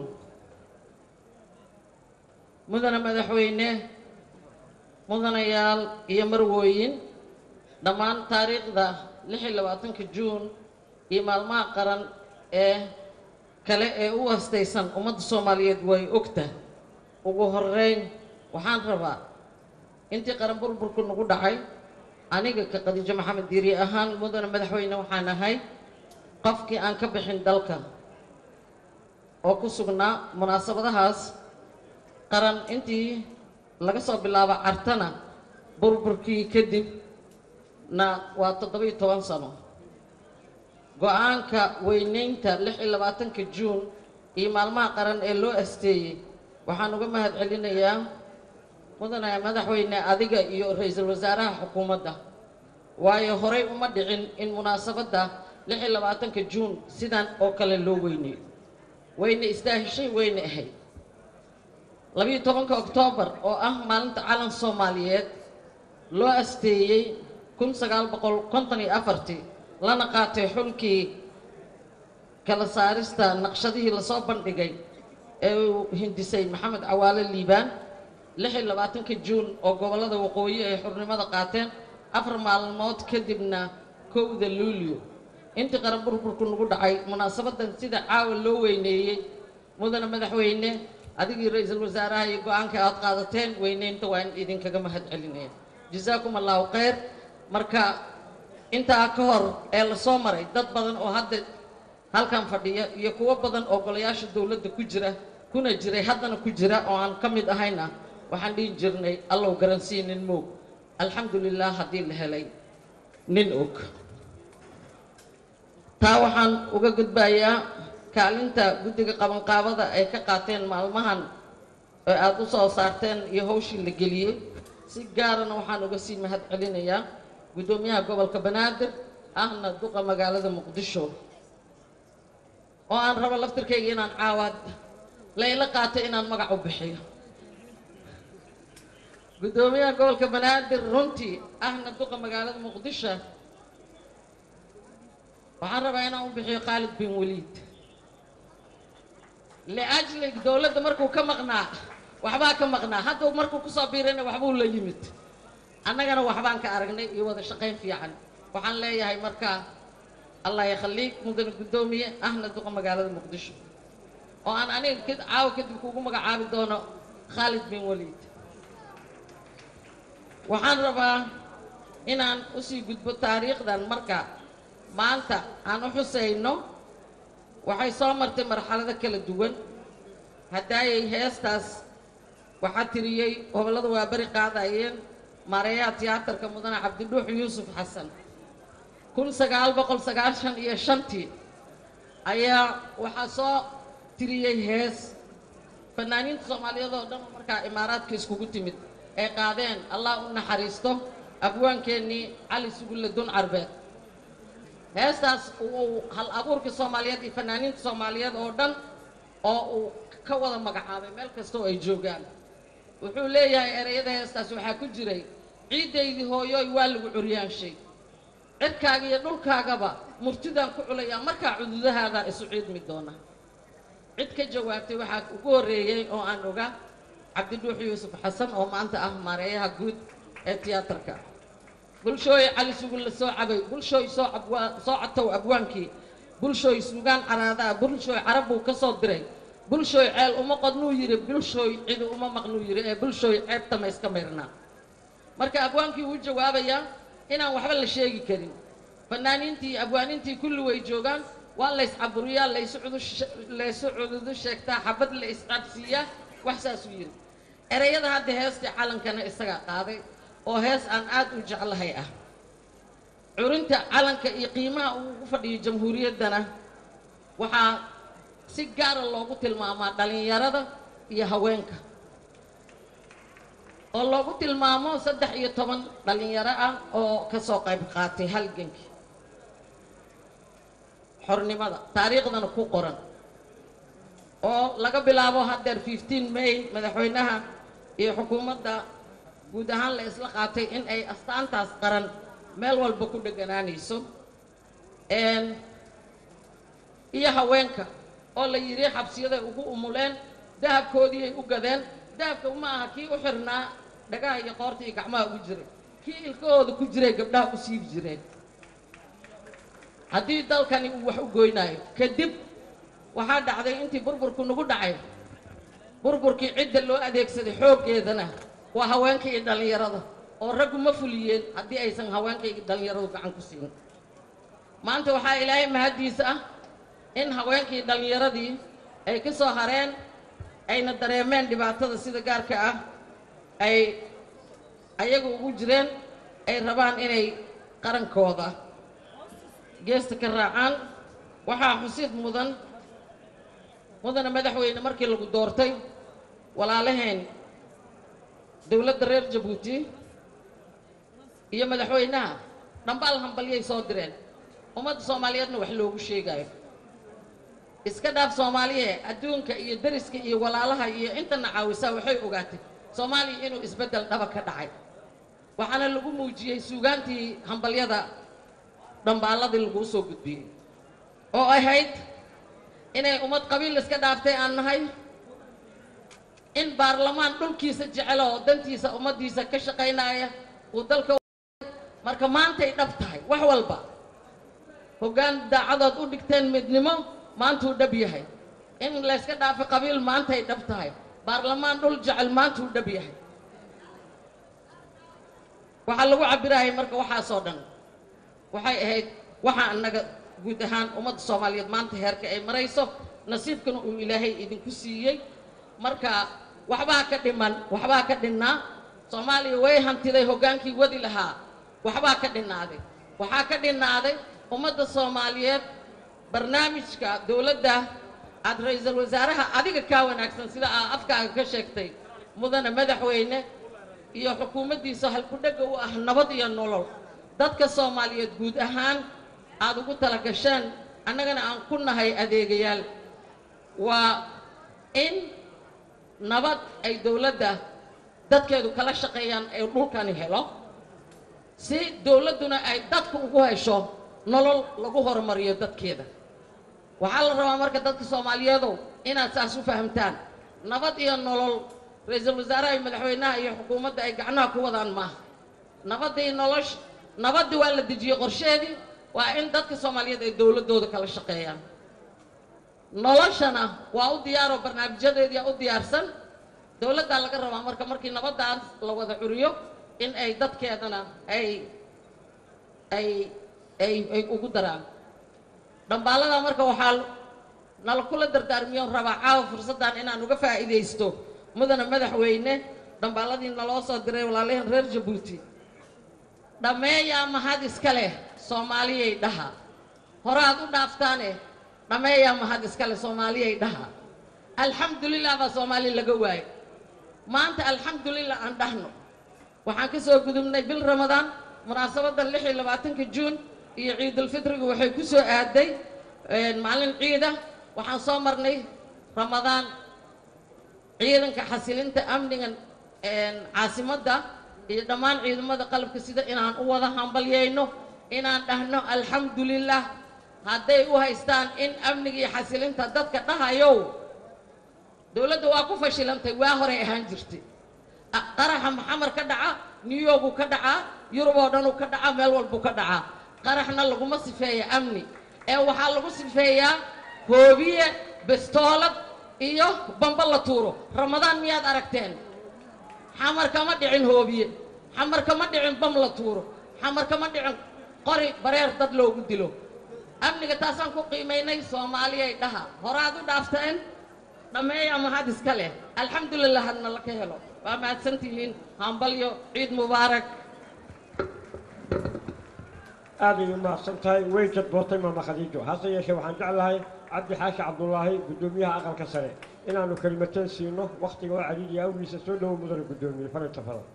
مدن مدحوينه مدن يال يمروين دمان تاريخ ذا لحي لباتنكا جون يمال ما قرن إيه كلا إيه وستيسن ومد الصومالية دوي أكته وجوهرين وحان ربا أنت قرن بربر كن نقول دحي aniga ka qadiijo maxamed diiri ahaan mudane madaxweyne waxaan ahay qofkii aan ka bixin dalka oo ku sugnaa munaasabadahaas qaran intii laga soo bilaabo cartana burburkii kadib na waa toddoba iyo toban sano go-aanka weynaynta lix iyo labaatanka juun iyo maalmaha qaran ee loo asteeyey waxaan uga mahad celinayaa mudane madaxweyne adiga iyo ra'iisul wasaaraha xukuumadda waayo horay uma dhicin in munaasabadda lix iyo labaatanka juun sidan oo kale loo weyneeyo weyne istaahishay weyne ahayd labiyo tobanka oktoobar oo ah maalinta calan soomaaliyeed loo asteeyey kun sagaal boqol konton iyo afartii lana qaatay xulkii kala saarista naqshadihii lasoo bandhigay ee uu hindisay maxamed cawaale liibaan lix iyo labaatanka juun oo gobollada waqooyi ay xurnimada qaateen afar maalmood kadibna kowda luulyo intii qaran burburku nagu dhacay munaasabadan sida caawa loo weyneeyey mudane madaxweyne adigii ra'iisul wasaaraha iyo go-aanka aad qaadateen weyneynta waa in idinkaga mahad celinaya jazaakum allahu khayr marka intaa ka hor ee lasoo maray dad badan oo hadda halkan fadhiya iyo kuwo badan oo golayaasha dowladda ku jira kuna jiray haddana ku jira oo aan ka mid ahayna waxaan dhihi jirnay allow garansii nin moog alxamdulilah haddii la helay nin og taa waxaan uga gudbayaa kaalinta guddiga qabanqaabada ay ka qaateen maalmahan oo aada u soo saarteen iyo hawshii la geliyey si gaarana waxaan uga sii mahad celinayaa guddoomiyaha gobolka banaadir ahna duqa magaalada muqdisho oo aan rabo laftirkayga inaan caawaad layla qaato inaan magac u bixiyo guddoomiyaha gobolka banaadir runtii ahna duqa magaalada muqdisho waxaan rabaa inaan u bixiyo khaalid bin waliid liajli dowladda markuu ka maqnaa waxbaa ka maqnaa hadda markuu kusoo biirayna waxbuu la yimid annagana waxbaan ka aragnay iyo wada shaqayn fiican waxaan leeyahay markaa allah yakhaliik mudane guddoomiye ahna duqa magaalada muqdisho oo aan aniga caawa kadib kuugu magacaabi doono khaalid bin waliid waxaan rabaa inaan usii gudbo taariikhdan marka maanta aan u xusayno waxay soo martay marxalado kala duwan haddaayay heestaas waxaa tiriyey gobollada waa beri qaadayeen maareeyaha tiyaatarka mudane cabdidhuux yuusuf xasan kun sagaal boqol sagaashan iyo shantii ayaa waxaa soo tiriyey hees fanaaniinta soomaaliyeed oo dhan markaa imaaraadka iskugu timid ay qaadeen allah u naxariisto abwaankeenii cali sugulle dun carbeed heestaas uu hal abuurka soomaaliyeed iyo fanaaniinta soomaaliyeed oo dhan oo uu ka wada magacaabay meel kasta oo ay joogaan wuxuu leeyahay ereyada heestaas waxaa ku jiray ciiddaydii hooyoy waa lagu curyaanshay cirkaaga iyo dhulkaagaba murtidaan ku culayaa markaa cududahaadaa isu ciidmi doona cid ka jawaabtay waxaa ugu horreeyey oo aan oga cabdidhuux yuusuf xasan oo maanta ah maareeyaha guud ee tiyaatarka bulshooy cali sugulle soo cabay bulshooy soo cabwaa soo catow abwaankii bulshooy sugaan caraadaa bulshooy carab buu ka soo diray bulshooy ceel uma qodnuu yidhi bulshooy cidi uma maqnuu yidhi ee bulshooy ceebtama iska mayrnaa marka abwaankii wuu jawaabayaa inaan waxba la sheegi karin fanaaniintii iyo abwaanintii kulli way joogaan waa lays caburiyaa laysu cudu laysu cududu sheegtaa xabad la iscabsiiyaa wax saasuu yidhi ereyada hadda heestii calankana isagaa qaaday oo hees aan aad u jeclahay ah curinta calanka iyo qiimaha uu ugu fadhiyo jamhuuriyaddana waxaa si gaara loogu tilmaamaa dhalinyarada iyo haweenka oo loogu tilmaamo saddex iyo toban dhalinyaro ah oo ka soo qayb qaatay halgankii xornimada taariikhdana ku qoran oo laga bilaabo haddeer fifteen may madaxweynaha iyo xukuumadda guud ahaan la isla qaatay in ay astaantaas qaran meel walba ku dheganaanayso iyo haweenka oo la yidhi xabsiyaday ugu umuleen dahabkoodii ay u gadeen dahabka uma aha kii u xirnaa dhagaha iyo qoorta iyo gacmaha ugu jiray kii ilkahooda ku jiray gabdhaha u siibi jireen haddii dalkani uu wax u goynaayo kadib waxaa dhacday intii burburku nagu dhacay burburkii cidda loo adeegsaday xooggeedana waa haweenka iyo dhallinyarada oo raggu ma fuliyeen haddii aysan haweenka iyo dhallinyaradu gacan ku siin maanta waxaa ilaahay mahaddiisa ah in haweenkii dhallinyaradii ay ka soo hareen ayna dareemeen dhibaatada sida gaarka ah ay ayaga ugu jireen ay rabaan inay qarankooda geesta ka raacaan waxaa xusid mudan mudana madaxweyne markii lagu doortay walaalaheen dowladda reer jabuuti iyo madaxweynaha dhambaal hambalyay soo direen ummadda soomaaliyeedna wax loogu sheegayo iska dhaaf soomaaliye adduunka iyo dariska iyo walaalaha iyo intana caawisaa waxay ogaatay soomaaliya inuu isbeddel dhaba ka dhacay waxaana lagu muujiyey suugaantii hambalyada dhambaaladii laguu soo gudbiyey oo ahayd inay ummad qabiil iska dhaaftay aan nahay in baarlamaan dhulkiisa jecelo oo dantiisa ummaddiisa ka shaqaynaya uu dalka marka maantay dhab tahay wax walba hoggaan daacadood u dhigteen midnimo maantuu dhab yahay in layska dhaafo qabiil maantay dhab tahay baarlamaan dhul jecel maantuu dhab yahay waxaa lagu cabirayay marka waxaasoo dhan waxay ahayd waxaa annaga guud ahaan ummadda soomaaliyeed maanta heerka ay marayso nasiibkana uu ilaahay idinku siiyey marka waxbaa ka dhiman waxbaa ka dhinnaa soomaaliya way hantiday hoggaankii wadi lahaa waxbaa ka dhinnaaday waxaa ka dhinnaaday ummadda soomaaliyeed barnaamijka dowladda aad ra-iisul wasaaraha adiga kaa wanaagsan sida aa afkaaga ka sheegtay mudana madaxweyne iyo xukuumaddiisa halku-dhegga u ah nabad iyo nolol dadka soomaaliyeed guud ahaan aad ugu tala gasheen annagana aan ku nahay adeegayaal waa in nabad ay dowladda dadkeedu kala shaqeeyaan ee dhulkani helo si dowladduna ay dadka ugu hesho nolol lagu horumariyo dadkeeda waxaa la rabaa marka dadka soomaaliyeedow inaad saas u fahamtaan nabad iyo nolol ra-iisul wasaaraha iyo madaxweynaha iyo xukuumadda ay gacnaha ku wadaan maaha nabaddii nolosha nabaddii waa la dejiyey qorsheedii waa in dadka soomaaliyeed ay dowladdooda kala shaqeeyaan noloshana waa u diyaaroo barnaamijyadeedia u diyaarsan dowladdaa laga rabaa marka markii nabaddaas la wada curiyo in ay dadkeedana ay ay ay ay ugu daraan dhambaalada marka waxaa nala kula dardaarmiyoon rabaa caawa fursaddan inaan uga faa'iidaysto mudana madaxweyne dhambaaladii naloo soo diray walaalaheen reer jabuuti dhammeeyaa mahad iska leh soomaaliyay dhaha horaad u dhaaftaane dhammeeyaa mahad iska leh soomaaliyay dhaha alxamdulilah baa soomaali laga waayo maanta alxamdulilah aan dhahno waxaan ka soo gudubnay bil ramadaan munaasabaddan lix iyo labaatanka juun iyo ciidulfitriga waxay ku soo aaday maalin ciida waxaan soo marnay ramadaan ciidanka xasilinta amniga caasimadda iyo dhammaan ciidamada qalabka sida inaan u wada hambalyayno inaan dhahno alxamdulilah hadday u haystaan in amniga iyo xasilinta dadka dhahayow dowladda waa ku fashilantay waa horay ahaan jirtay qaraxa maxamar ka dhaca new york uu ka dhacaa yurub oo dhan uu ka dhacaa meel walbuu ka dhacaa qaraxna laguma sifeeya amni ee waxaa lagu sifeeyaa hoobiye bastoolad iyo bamba la tuuro ramadaan miyaad aragteen xamar kama dhicin hoobiye xamar kama dhicin bam la tuuro xamar kama dhicin qori bareer dad loogu dilo amniga taasaan ku qiimaynay soomaaliyay dhaha horaad u dhaafteen dhammeeya mahad iska leh alxamdulilah hadna la ka helo waa mahadsantihiin hambalyo ciid mubaarak aad ay u mahadsan tahay way jadbootay maama khadiijo hase yeeshee waxaan jeclahay cabdi xaashi cabdulaahi guddoomiyaha aqalka sare inaanu kelimateen siino wakhtiga oo cadiidiya awgiisa soo dhowo mudana guddoomiye farinta fadan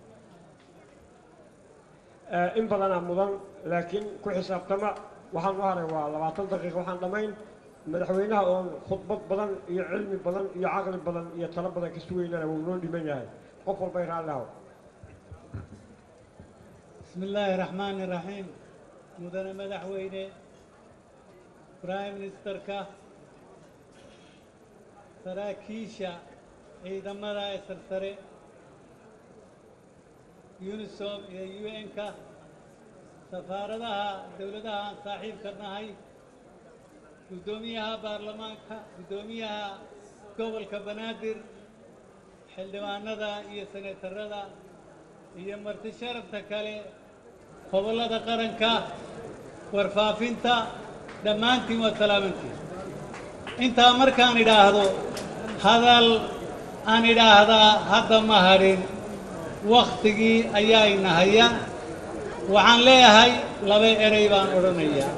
in badanaa mudan laakiin ku xisaabtama waxaan u haray waa labaatan daqiiqa waxaan dhammayn madaxweynaha oon khudbad badan iyo cilmi badan iyo caqli badan iyo talo badan ka sugaynana wuu noo dhiman yahay qof walbay raalli haw بسم بسم الله الرحمن الرحيم مدن مدحوينه برايم مينستر كا سراكيشا ciidamada ee sarsare UNISOM iyo U N ka safaaradaha dawladaha aan saaxiibka nahay gudoomiyaha baarlamaanka gudoomiyaha gobolka Banaadir xildhibaanada iyo senatarada iyo marti sharafta kale gobolada qaranka warfaafinta dhammaantiin waa salaamantiin intaa markaan idhaahdo hadal aan idhaahdaa hadda ma harin wakhtigii ayaa ina haya waxaan leeyahay laba eray baan odhanayaa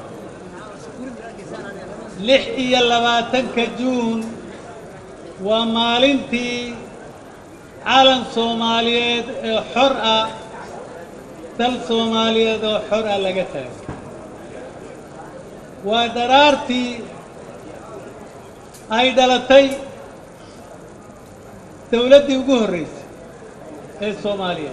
lix iyo labaatanka juun waa maalintii calan soomaaliyeed ee xor ah dal soomaaliyeed oo xor ah laga taagay waa daraartii ay dhalatay dawladdii ugu horreysay ee Soomaaliya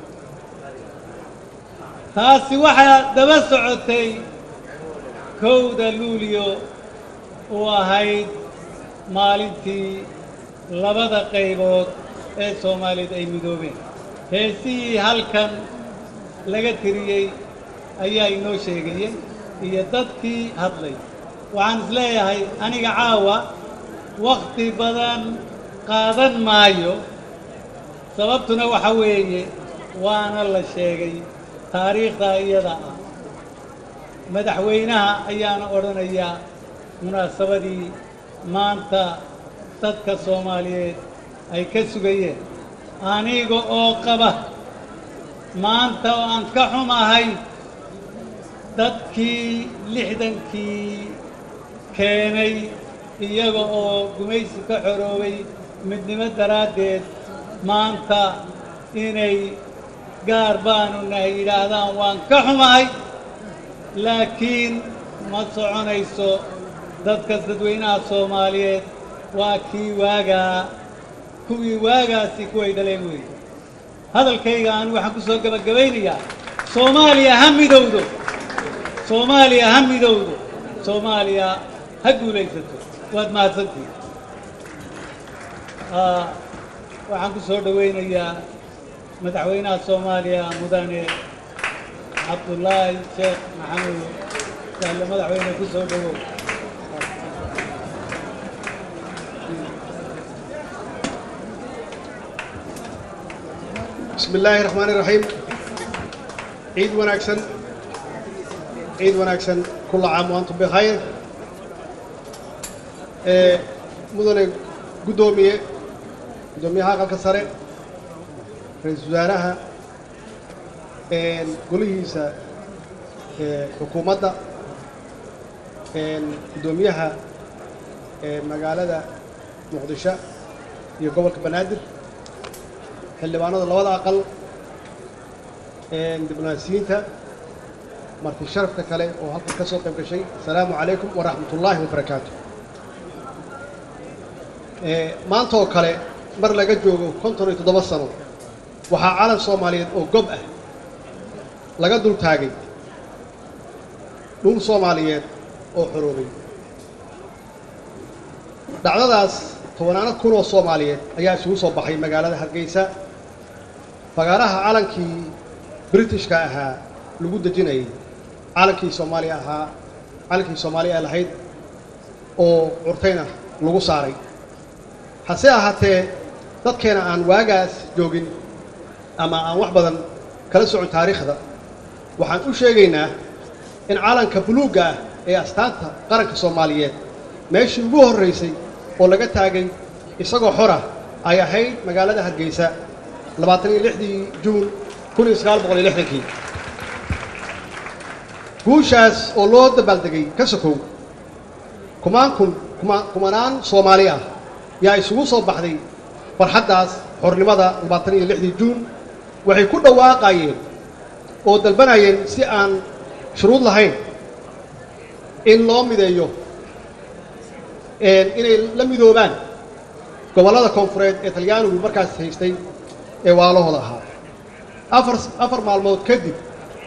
taasi waxaa daba socotay kowda luulyo oo ahayd maalintii labada qaybood ee Soomaaliyeed ay midoobeen heesihii halkan laga tiriyey ayaa inoo sheegayay iyo dadkii hadlay waxaan isleeyahay aniga caawa waqti badan qaadan maayo sababtuna waxa weeye waana la sheegay taariikhda iyada ah madaxweynaha ayaana odhanayaa munaasabadii maanta dadka Soomaaliyeed ay ka sugayeen aniga oo qaba maanta oo aan ka xumahay dadkii lixdankii keenay iyaga oo gumaysi ka xoroobay midnimo daraaddeed maanta inay gaar baanu nahay yidhaahdaan waan ka xumahay laakiin ma soconayso dadka dadweynaha Soomaaliyeed waa kii waagaa kuwii waagaasi kuway dhaleen weeye hadalkayga aan waxaan ku soo gabagabaynayaa Soomaaliya ha midowdo Soomaaliya ha midowdo Soomaaliya ha guulaysato waad mahadsantihiin waxaan ku soo dhawaynayaa madaxweynaha Soomaaliya mudane Cabdullaahi Sheekh Maxamuud saalle madaxweyne ku soo dhawow بسم الله الرحمن الرحيم عيد وناكسن عيد وناكسن كل عام وأنتم بخير مدن قدومية قدومية هاقل كسرة رئيس وزراءها قوليسا حكومة قدوميها مقالة مقدشة يقبل كبنادر xildhibaanada labada aqal ee diblomaasiyiinta marti sharafta kale oo halka ka soo qayb gashay salaamu calaykum wa rahmatullaahi wa barakaatuh ee maanta oo kale mar laga joogo konton iyo toddoba sano waxaa calan Soomaaliyeed oo gob ah laga dul taagay dhul Soomaaliyeed oo xoroobay dhacdadaas tobanaana kun oo Soomaaliyeed ayaa isugu soo baxay magaalada Hargeysa fagaaraha calankii Britishka ahaa lagu dejinayay calankii Soomaaliya ahaa calankii Soomaaliya lahayd oo curtayna lagu saaray hase ahaatee dadkeena aan waagaas joogin ama aan wax badan kala socon taariikhda waxaan u sheegaynaa in calanka buluuga ah ee astaanta qaranka Soomaaliyeed meeshii ugu horeysay oo laga taagay isagoo xor ah ay ahayd magaalada Hargeysa labaatan iyo lixdii juun kun iyo sagaal boqol iyo lixdankii guushaas oo loo dabaaldegay ka sokow kumaan kun kumanaan Soomaali ah yaa isugu soo baxday farxaddaas xornimada labaatan iyo lixdii juun waxay ku dhawaaqayeen oo dalbanayeen si aan shuruud lahayn in loo mideeyo inay la midoobaan gobollada koonfureed ee Talyaanigu markaas haystay ee waalahooda ahaa afar afar maalmood kadib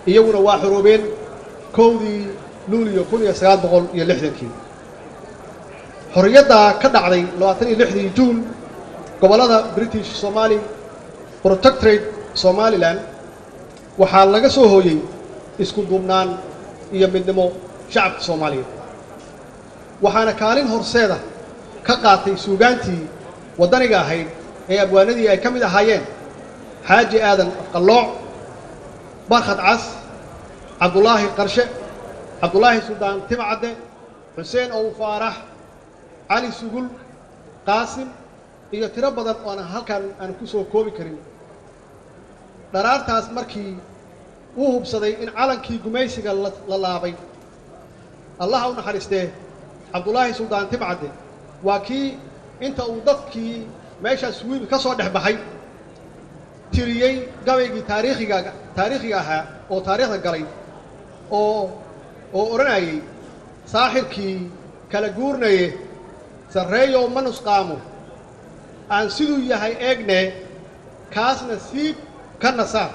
iyaguna waa xoroobeen kowdii luuliyo kun iyo sagaal boqol iyo lixdankii xorriyadda ka dhacday labaatan iyo lixdii juun gobollada british somali protectorate somaliland waxaa laga soo hooyey isku duubnaan iyo midnimo shacabka soomaaliyeed waxaana kaalin horseeda ka qaatay suugaantii waddaniga ahayd ee abwaanadii ay ka mid ahaayeen xaaji aadan afqallooc barkhad cas cabdulaahi qarshe cabdulaahi suldaan timcadde xuseen ow faarax cali sugul qaasim iyo tiro badan oona halkan aan ku soo koobi karin dharaartaas markii uu hubsaday in calankii gumaysiga la laabay allaha u naxariistee cabdulaahi suldaan timcadde waa kii inta uu dadkii meeshaas wiil ka soo dhex baxay tiriyey gabaygii taariikhiga taariikhiga ahaa oo taariikhda galay oo oo odhanayay saaxirkii kala guurnaye sarreeyow ma nusqaamo aan siduu yahay eegne kaasna siib ka nasaar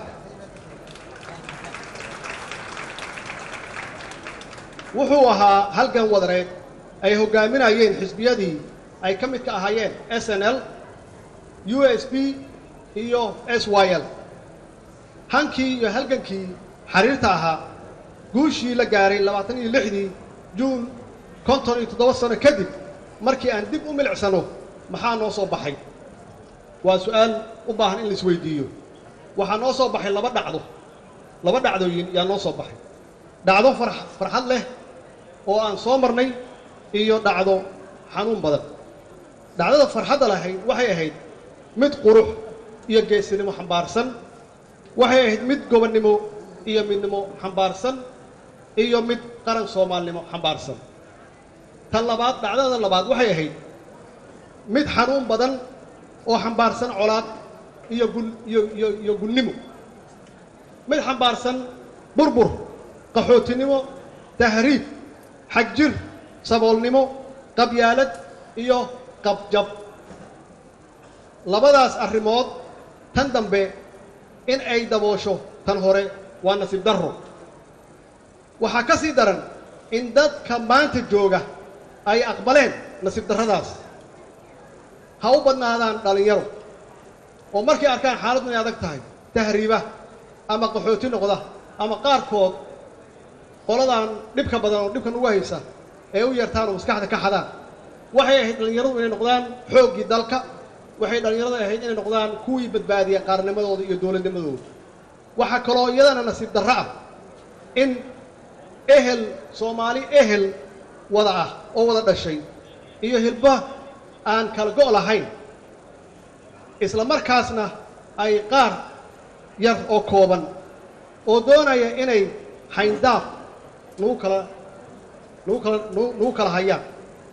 wuxuu ahaa halgan wadareed ay hoggaaminayeen xisbiyadii ay ka midka ahaayeen s n l u s b iyo s y l hankii iyo halgankii xariirta ahaa guushii la gaaray labaatan iyo lixdii juun konton iyo toddoba sano kadib markii aan dib u milicsano maxaa noo soo baxay waa su'aal u baahan in la isweydiiyo waxaa noo soo baxay laba dhacdo laba dhacdooyin yaa noo soo baxay dhacdo farxad leh oo aan soo marnay iyo dhacdo xanuun badan dhacdada farxadda lahayd waxay ahayd mid qurux iyo geesinimo xambaarsan waxay ahayd mid gobonnimo iyo midnimo xambaarsan iyo mid qaran soomaalnimo xambaarsan tan labaad dhacdada labaad waxay ahayd mid xanuun badan oo xambaarsan colaad iyo gul iyo iyo iyo gulnimo mid xambaarsan burbur qaxootinimo tahriib xagjir saboolnimo qabyaalad iyo qabjab labadaas arrimood tan dambe in ay daboosho tan hore waa nasiib darro waxaa ka sii daran in dadka maanta jooga ay aqbaleen nasiib darradaas ha u badnaadaan dhallinyaro oo markay arkaan xaaladdu inay adag tahay tahriiba ama qaxooti noqda ama qaarkood qoladan dhibka badan oo dhibkan ugu haysa ee u yartaan oo maskaxda ka xadaan waxay ahayd dhallinyaradu inay noqdaan xooggii dalka waxay dhallinyarada ahayd inay noqdaan kuwii badbaadiya qaarnimadooda iyo dowladnimadooda waxaa kaloo iyadana nasiib darro ah in ehel soomaali ehel wada ah oo wada dhashay iyo hilba aan kala go' lahayn isla markaasna ay qaar yar oo kooban oo doonaya inay xayndaab nagu kala nagu kala nagu kala hayaan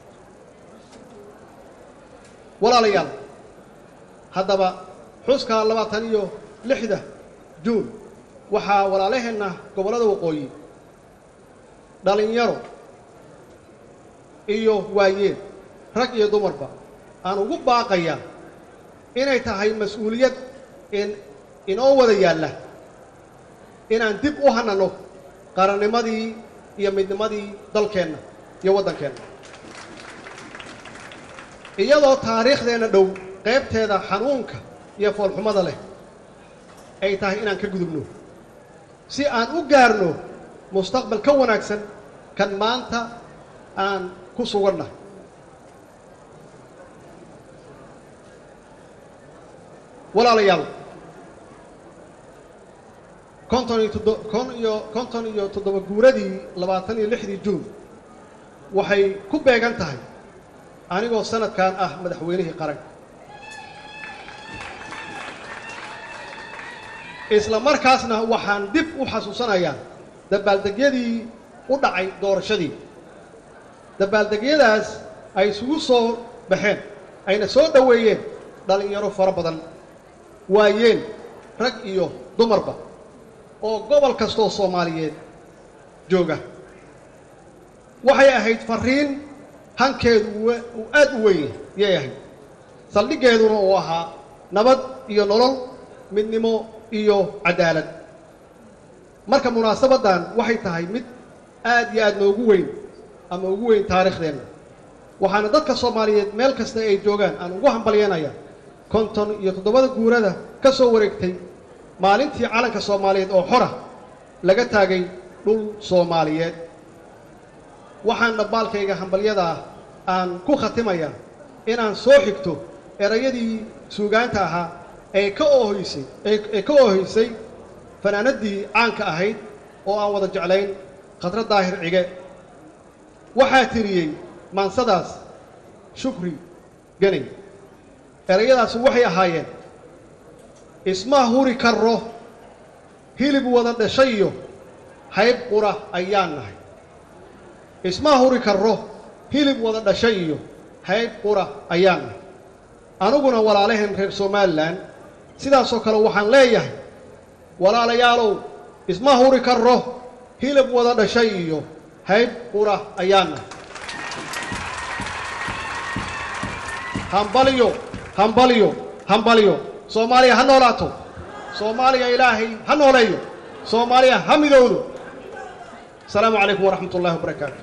walaalayaal haddaba xuska labaatan iyo lixda juun waxaa walaalaheenna gobollada waqooyi dhallinyaro iyo waayeen rag iyo dumarba aan ugu baaqaya inay tahay mas-uuliyad in inoo wada yaalla inaan dib u hanano qarannimadii iyo midnimadii dalkeenna iyo waddankeenna iyadoo taariikhdeenna dhow qaybteeda xanuunka iyo foolxumada leh ay tahay inaan ka gudubno si aan u gaarno mustaqbal ka wanaagsan kan maanta aan ku sugannahay walaalayaal konton iyo toddo kon iyo konton iyo toddoba guuradii labaatan iyo lixdii juun waxay ku beegan tahay anigoo sanadkan ah madaxweynihii qaranka isla markaasna waxaan dib u xasuusanayaa dabaaldegyadii u dhacay doorashadii dabaaldegyadaas ay isugu soo baxeen ayna soo dhoweeyeen dhallinyaro fara badan waayeen rag iyo dumarba oo gobol kastoo soomaaliyeed jooga waxay ahayd farriin hankeedu uu aad u weyn yay ahayd saldhiggeeduna uu ahaa nabad iyo nolol midnimo iyo cadaalad marka munaasabadan waxay tahay mid aad iyo aad noogu weyn ama ugu weyn taariikhdeenna waxaana dadka Soomaaliyeed meel kasta ay joogaan aan ugu hambalyeynaya konton iyo toddobada guurada ka soo wareegtay maalintii calanka Soomaaliyeed oo xora laga taagay dhul Soomaaliyeed waxaan dhabbaalkayga hambalyada aan ku khatimaya inaan soo xigto erayadii suugaanta ahaa ee ka oohisay ee ka oohisay fanaanadii caanka ahayd oo aan wada jeclayn Khadra Daahir Cige waxaa tiriyey maansadaas Shukri Ganay erayadaas waxay ahaayeen isma huri karo hilib wada dhashay iyo hayb qura ayaan nahay isma huri karo hilib wada dhashay iyo hayb qura ayaan nahay anuguna walaalahan reer Soomaaliland sidaas oo kale waxaan leeyahay walaalayaalow isma huri karo hilib wada dhashay iyo hayb qura ayaan nahay hambaliyo hambaliyo hambaliyo Soomaaliya ha noolaato Soomaaliya ilaahay ha nooleeyo Soomaaliya ha midowdo السلام عليكم ورحمة الله وبركاته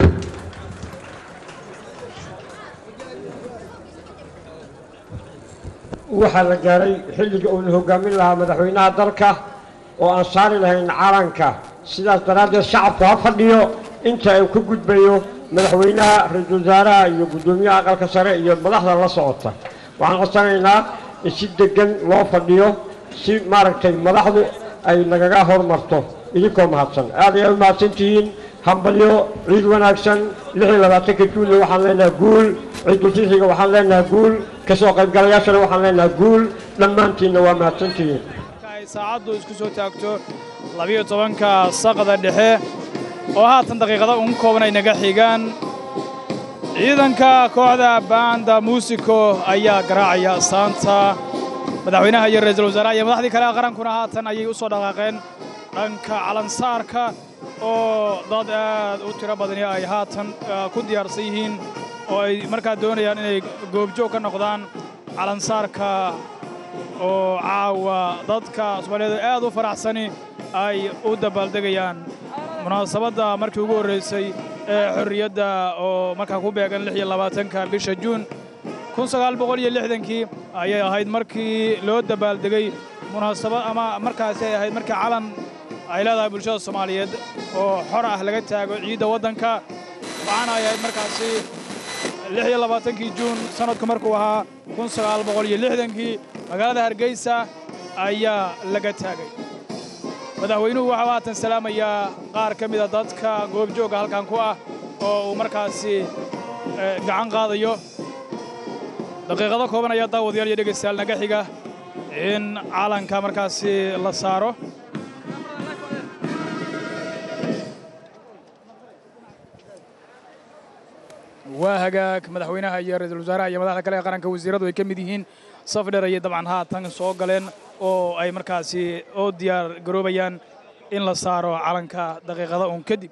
waxaa la gaaray xilliga uu hogaamin lahaa madaxweynaha dalka oo aan saari lahayn calanka sidaas daraaddeed shacabku ha fadhiyo inta uu ka gudbayo madaxweynaha ra-iisul wasaaraha iyo guddoomiyaha aqalka sare iyo madaxda la socota waxaan codsanaynaa in si degan loo fadhiyo si maaragtay madaxdu ay nagaga hormarto idinkoo mahadsan aad ay u mahadsantihiin hambalyo ciid wanaagsan lix iyo labaatanka juunna waxaan leenahay guul ciidul fitriga waxaan leenahay guul kasoo qaybgalayaashana waxaan leenahay guul dhammaantiinna waa mahadsantihiin ay saacaddu isku soo taagto labiyo tobanka saqda dhexe oo haatan daqiiqada ugu kooban ay naga xigaan ciidanka kooxda baanda muusiko ayaa garaacaya saanta madaxweynaha iyo ra'iisul wasaaraha iyo madaxdii kale qarankuna haatan ayay u soo dhaqaaqeen dhanka calansaarka oo dad aad u tiro badan ay haatan ku diyaarsan yihiin oo ay markaa doonayaan inay goobjoog ka noqdaan calansaarka oo caawa dadka Soomaaliyeed aad u faraxsani ay u dabaaldegayaan munaasabadda markii ugu horeysay ee xorriyadda oo markaa ku beegan lix iyo labaatanka bisha Juun kun sagaal boqol iyo lixdankii ayay ahayd markii loo dabaaldegay munaasabad ama markaasi ay ahayd markii calan ay leedahay bulshada Soomaaliyeed oo xor ah laga taago ciidda waddanka waxaana ay ahayd markaasi lix iyo labaatankii Juun sanadku markuu ahaa kun sagaal boqol iyo lixdankii magaalada Hargeysa ayaa laga taagay madaxweynuhu waxa uu haatan salaamayaa qaar ka mid ah dadka goobjooga halkan ku ah oo uu markaasi gacan qaadayo daqiiqado kooban ayaa daawadayaal iyo dhegaystayaal naga xiga in calanka markaasi la saaro waa hagaag madaxweynaha iyo ra'iisul wasaaraha iyo madaxda kale ee qaranka wasiiradu ay ka mid yihiin saf dheer ayay dabcan haatan soo galeen oo ay markaasi oo diyaar garoobayaan in la saaro calanka daqiiqada uun kadib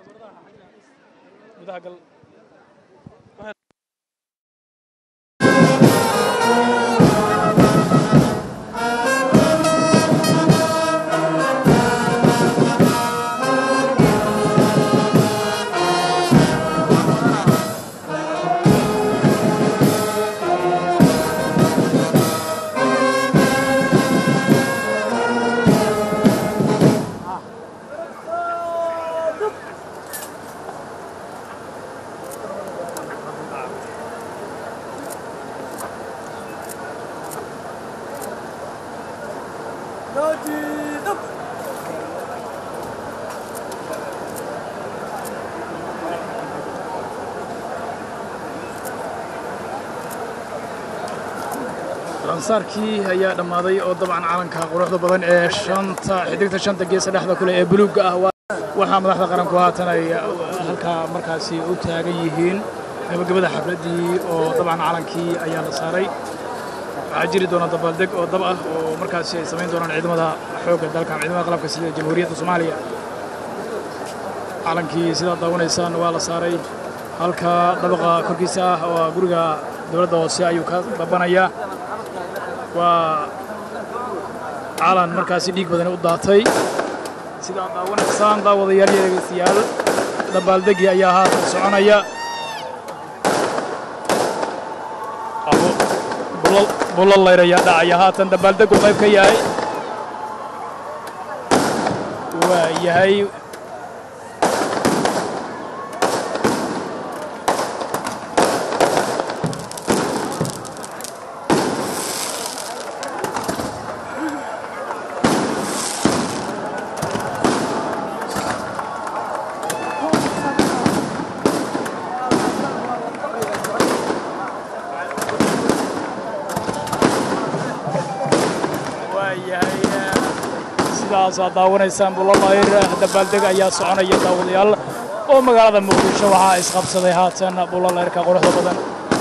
calansaarkii ayaa dhammaaday oo dabcan calanka quruxda badan ee shanta xidigta shanta gees dhexda kule ee buluugga ah waxaa madaxda qaranku haatan ay halkaa markaasi u taagan yihiin gabagabada xafladdii oo dabcan calankii ayaa la saaray waxaa jiri doona dabaaldeg oo dab ah oo markaasi ay samayn doonaan ciidamada xoogga dalkan ciidamada qalabka sida jamhuuriyadda Soomaaliya calankii sidaad daawanaysaan waa la saaray halka dabaqa korkiisa ah oo guriga dowladda hoose ayuu ka babanayaa waa calan markaasi dhiig badan u daatay sidaa daawanaysaan daawadayaal iyo dhegaystayaal dabaaldegii ayaa haatan soconaya bulal layr ayaa dhacaya haatan dabaaldegu qayb ka yahay waa yahay sidaas daawanaysaan bulolayr dabaaldeg ayaa soconaya daawadayaal oo magaalada muqdisho waxaa isqabsaday haatan bulolayrka quruxda badan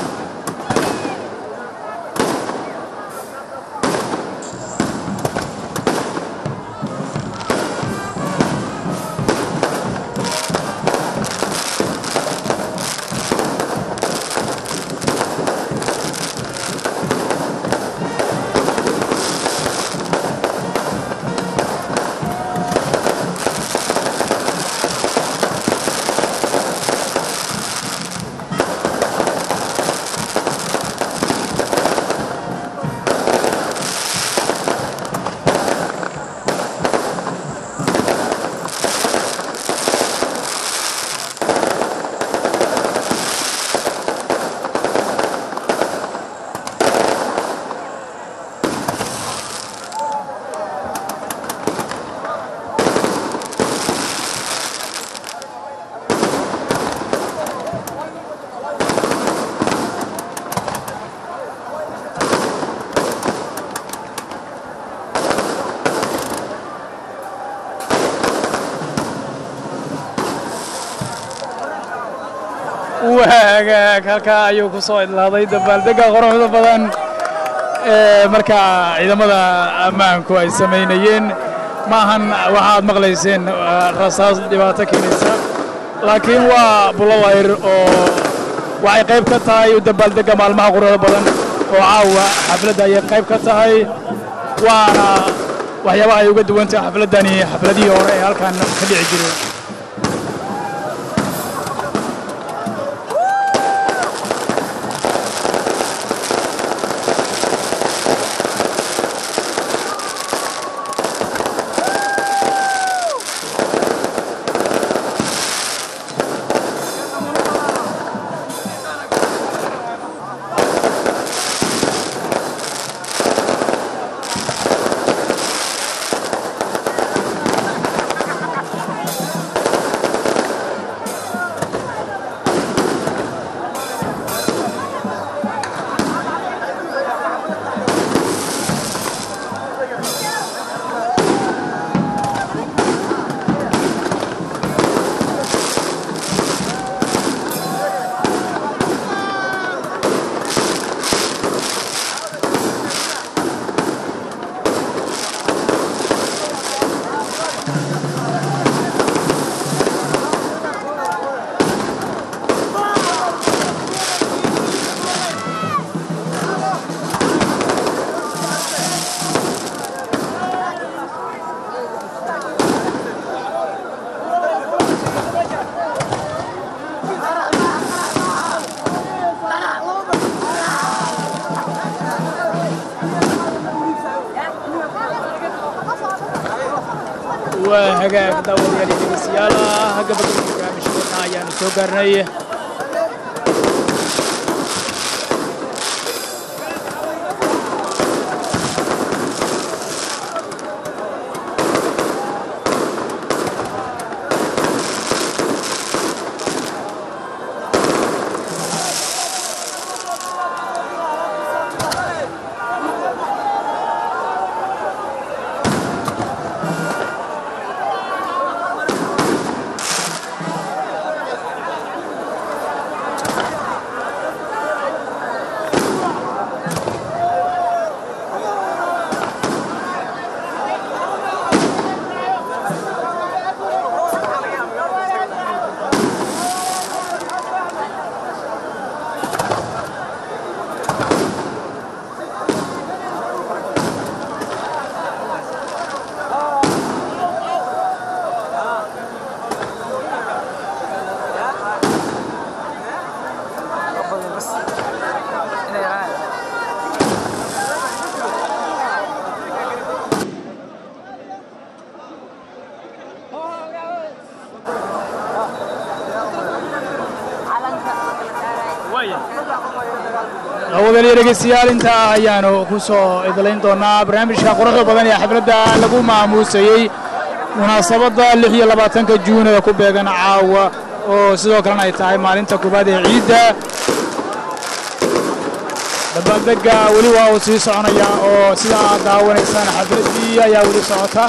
وهاك هلكا ayuu ku soo idlaaday dabaaldega quruxda badan ee marka ciidamada ammaanku ay sameynayeen maahan waxaad maqlayseen rasaas dhibaato keenaysa laakiin waa bulolayr oo waxay qayb ka tahay dabaaldega maalmaha quruxda badan oo caawa xafladda ay qayb ka tahay waana waxyaabaha ay uga duwan tahay xafladani xafladii hore ee halkan ka dhici jiray وهجاك داود يلي في السيارة هجا بقول برنامج شغلنا يعني سو قرنية وداني dhegeystayaal inta ayaanu ku soo idlayn doonaa barnaamijka quruxda badan ee xafladda lagu maamuusayay munaasabadda lix iyo labaatanka juun ee ku beegan caawa oo sidoo kalena ay tahay maalinta koobaad ee ciidda dabaaldega weli waa uu sii soconaya oo sida aad daawanaysaan xafladdii ayaa weli socota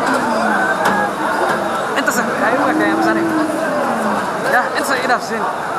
انت صح ايوه يا مساني يا انت صح